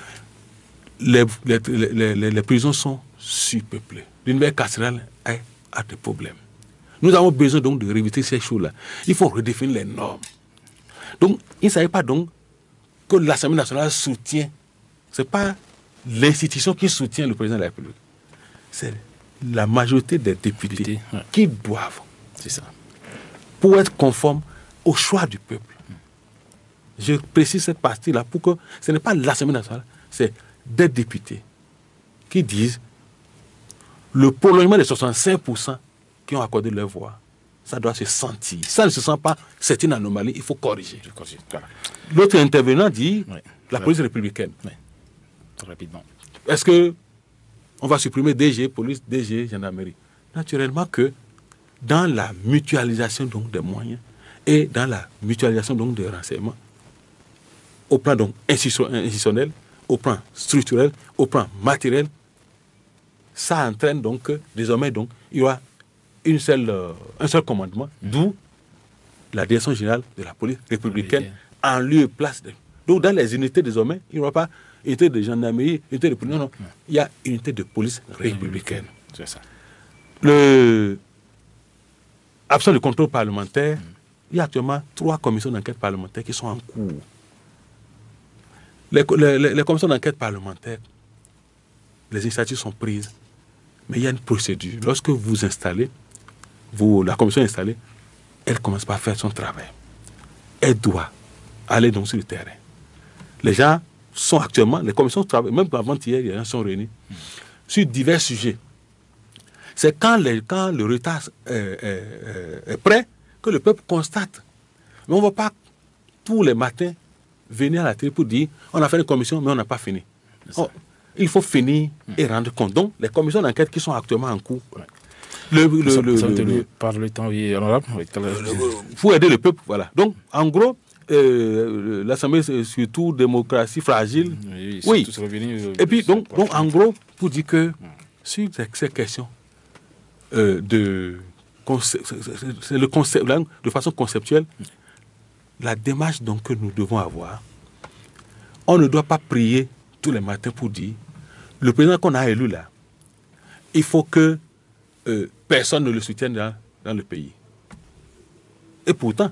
Les, les, les, les, les prisons sont surpeuplées. L'univers carcéral a, a des problèmes. Nous avons besoin donc de réviser ces choses-là. Il faut redéfinir les normes. Donc, il ne s'agit pas donc que l'Assemblée nationale soutient. Ce n'est pas l'institution qui soutient le président de la République. C'est la majorité des députés, députés ouais. qui doivent. C'est ça. Pour être conforme au choix du peuple. Je précise cette partie-là pour que ce n'est pas l'Assemblée nationale, c'est des députés qui disent le prolongement des soixante-cinq pour cent qui ont accordé leur voix, ça doit se sentir. Ça ne se sent pas, c'est une anomalie, il faut corriger. Voilà. L'autre intervenant dit oui. la police républicaine. Oui. Très rapidement. Est-ce que on va supprimer D G, police, D G, gendarmerie? Naturellement que dans la mutualisation donc des moyens, et dans la mutualisation donc des renseignements, au plan donc institutionnel, au plan structurel, au plan matériel. Ça entraîne donc que désormais donc, il y aura une seule, euh, un seul commandement, mmh. d'où la direction générale de la police républicaine mmh. en lieu et place. De... Donc dans les unités désormais, il n'y aura pas unité de gendarmerie, unité de police. Non, non, mmh. il y a unité de police républicaine. C'est ça. Le... Absence de contrôle parlementaire, mmh. il y a actuellement trois commissions d'enquête parlementaire qui sont en cours. Les, les, les commissions d'enquête parlementaire, les initiatives sont prises, mais il y a une procédure. Lorsque vous installez, vous, la commission est installée, elle commence par faire son travail. Elle doit aller donc sur le terrain. Les gens sont actuellement, les commissions travaillent, même avant-hier, les gens sont réunis mmh. sur divers sujets. C'est quand, les, quand le retard est, est, est prêt que le peuple constate. Mais on ne va pas tous les matins venir à la télé pour dire on a fait une commission, mais on n'a pas fini. Oh, il faut finir mmh. et rendre compte. Donc, les commissions d'enquête qui sont actuellement en cours, ouais. le, le, ça, le, ça le, le, par le temps, oui, honorable. Oui, pour aider le peuple, voilà. Donc, en gros, euh, l'Assemblée, c'est surtout démocratie fragile. Oui. oui. Revenu, et puis, donc, donc, en gros, pour dire que mmh. sur ces questions euh, de. C'est le concept, de façon conceptuelle, mmh. la démarche donc, que nous devons avoir, on ne doit pas prier tous les matins pour dire le président qu'on a élu là, il faut que euh, personne ne le soutienne dans, dans le pays. Et pourtant,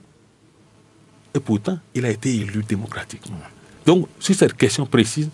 et pourtant, il a été élu démocratiquement. Donc, sur cette question précise,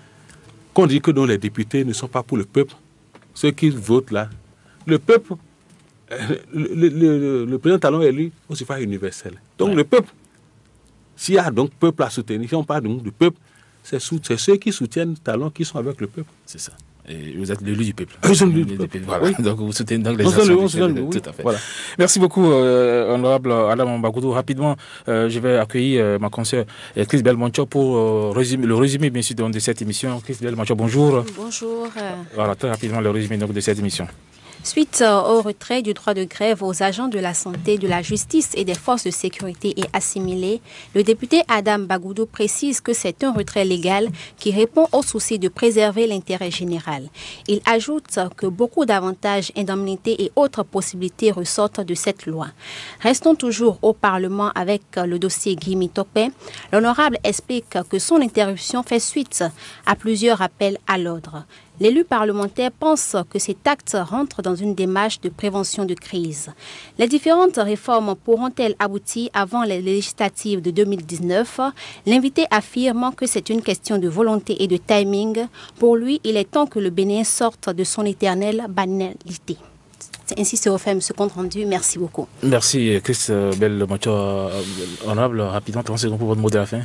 qu'on dit que donc, les députés ne sont pas pour le peuple, ceux qui votent là, le peuple, euh, le, le, le, le président Talon est élu au suffrage universel. Donc, ouais. le peuple, s'il y a donc peuple à soutenir, si on parle donc du peuple, c'est ceux qui soutiennent Talon qui sont avec le peuple. C'est ça. Et vous êtes l'élu du peuple. Ils sont l'élu du peuple. Voilà. Oui. Donc vous soutenez donc les associations. Tout à fait. Voilà. Merci beaucoup, euh, honorable Adam Bagoudou. Rapidement, euh, je vais accueillir euh, ma consoeur euh, Chris Belmoncho pour euh, résumer, le résumé bien sûr de cette émission. Chris Belmoncho, bonjour. Bonjour. Voilà, très rapidement le résumé donc, de cette émission. Suite au retrait du droit de grève aux agents de la santé, de la justice et des forces de sécurité et assimilés, le député Adam Bagoudou précise que c'est un retrait légal qui répond au souci de préserver l'intérêt général. Il ajoute que beaucoup d'avantages, indemnités et autres possibilités ressortent de cette loi. Restons toujours au Parlement avec le dossier Guy Mitokpe. L'honorable explique que son interruption fait suite à plusieurs appels à l'ordre. L'élu parlementaire pense que cet acte rentre dans une démarche de prévention de crise. Les différentes réformes pourront-elles aboutir avant les législatives de deux mille dix-neuf? L'invité affirme que c'est une question de volonté et de timing. Pour lui, il est temps que le Bénin sorte de son éternelle banalité. C'est ainsi se refait ce compte rendu. Merci beaucoup. Merci, Chris Belmoncho. Honorable, rapidement, trente secondes pour votre mot de la fin.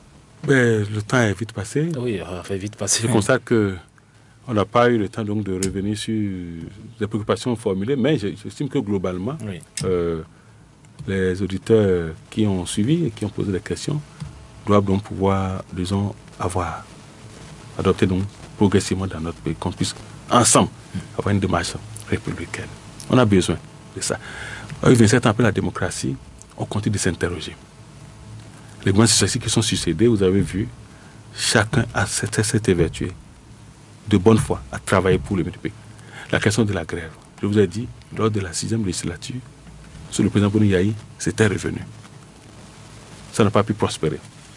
Ben, le temps est vite passé. Oui, il a fait vite passer. Je constate que on n'a pas eu le temps donc de revenir sur les préoccupations formulées, mais j'estime que globalement, oui. euh, les auditeurs qui ont suivi et qui ont posé des questions doivent donc pouvoir, disons, avoir adopté donc progressivement dans notre pays, qu'on puisse ensemble avoir une démarche républicaine. On a besoin de ça. Avec vingt-sept ans après la démocratie, on continue de s'interroger. Les gouvernements successifs qui sont succédés, vous avez vu, chacun a cette, cette vertu de bonne foi à travailler pour le pays. La question de la grève, je vous ai dit, lors de la sixième législature, sur le président Boni Yahi, c'était revenu. Ça n'a pas pu prospérer.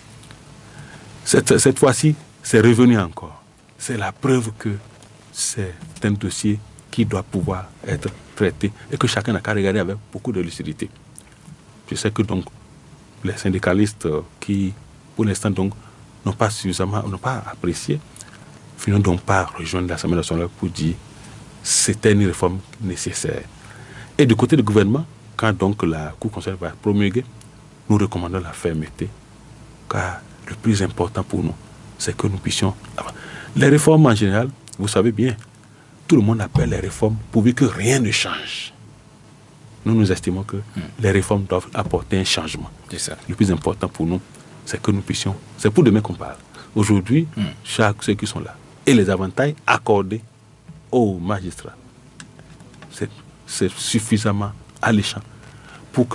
Cette, cette fois-ci, c'est revenu encore. C'est la preuve que c'est un dossier qui doit pouvoir être traité et que chacun n'a qu'à regarder avec beaucoup de lucidité. Je sais que donc les syndicalistes qui, pour l'instant, donc, n'ont pas suffisamment, n'ont pas apprécié, finissons donc par rejoindre l'Assemblée nationale pour dire que c'était une réforme nécessaire. Et du côté du gouvernement, quand donc la Cour constitutionnelle va promulguer, nous recommandons la fermeté, car le plus important pour nous, c'est que nous puissions... Les réformes en général, vous savez bien, tout le monde appelle les réformes pourvu que rien ne change. Nous, nous estimons que mmh. les réformes doivent apporter un changement. C'est ça. Le plus important pour nous, c'est que nous puissions... C'est pour demain qu'on parle. Aujourd'hui, mmh. chaque ceux qui sont là, et les avantages accordés aux magistrats, c'est suffisamment alléchant pour que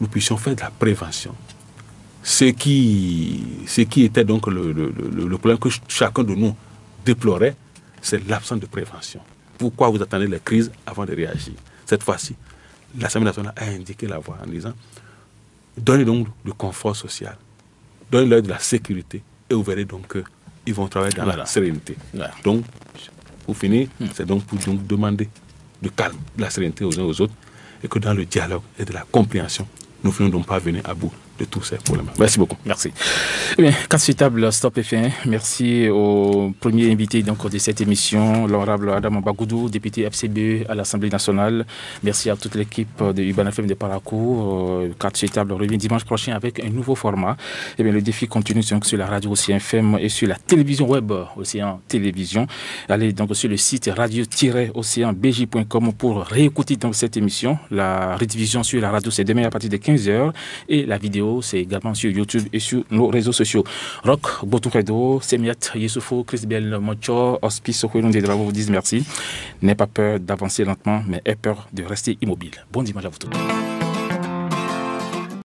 nous puissions faire de la prévention. Ce qui, ce qui était donc le, le, le, le problème que chacun de nous déplorait, c'est l'absence de prévention. Pourquoi vous attendez les crises avant de réagir? Cette fois-ci, l'Assemblée nationale a indiqué la voie en disant donnez donc du confort social, donnez-leur de la sécurité et vous verrez donc qu'ils vont travailler dans voilà. la sérénité. Voilà. Donc, pour finir, hmm. c'est donc pour donc demander du calme, de la sérénité aux uns aux autres et que dans le dialogue et de la compréhension, nous finissons donc pas venir à bout de tous ces problèmes. Merci beaucoup. Merci. Eh bien, quatre sur table, stop F un. Merci au premier invité donc, de cette émission, l'honorable Adam Bagoudou, député F C B à l'Assemblée nationale. Merci à toute l'équipe de Urban F M de Parakou. quatre sur table revient dimanche prochain avec un nouveau format. Eh bien, le défi continue donc, sur la radio Océan F M et sur la télévision web Océan Télévision. Allez donc sur le site radio tiret océan b j point com pour réécouter donc, cette émission. La rediffusion sur la radio, c'est demain à partir de quinze heures et la vidéo c'est également sur YouTube et sur nos réseaux sociaux. Rock, Botoukredo, Semiat, Yessoufou, Chrisbel, Mocho, Hospice, Sokoulon des Dragos vous disent merci. N'aie pas peur d'avancer lentement, mais aie peur de rester immobile. Bon dimanche à vous tous.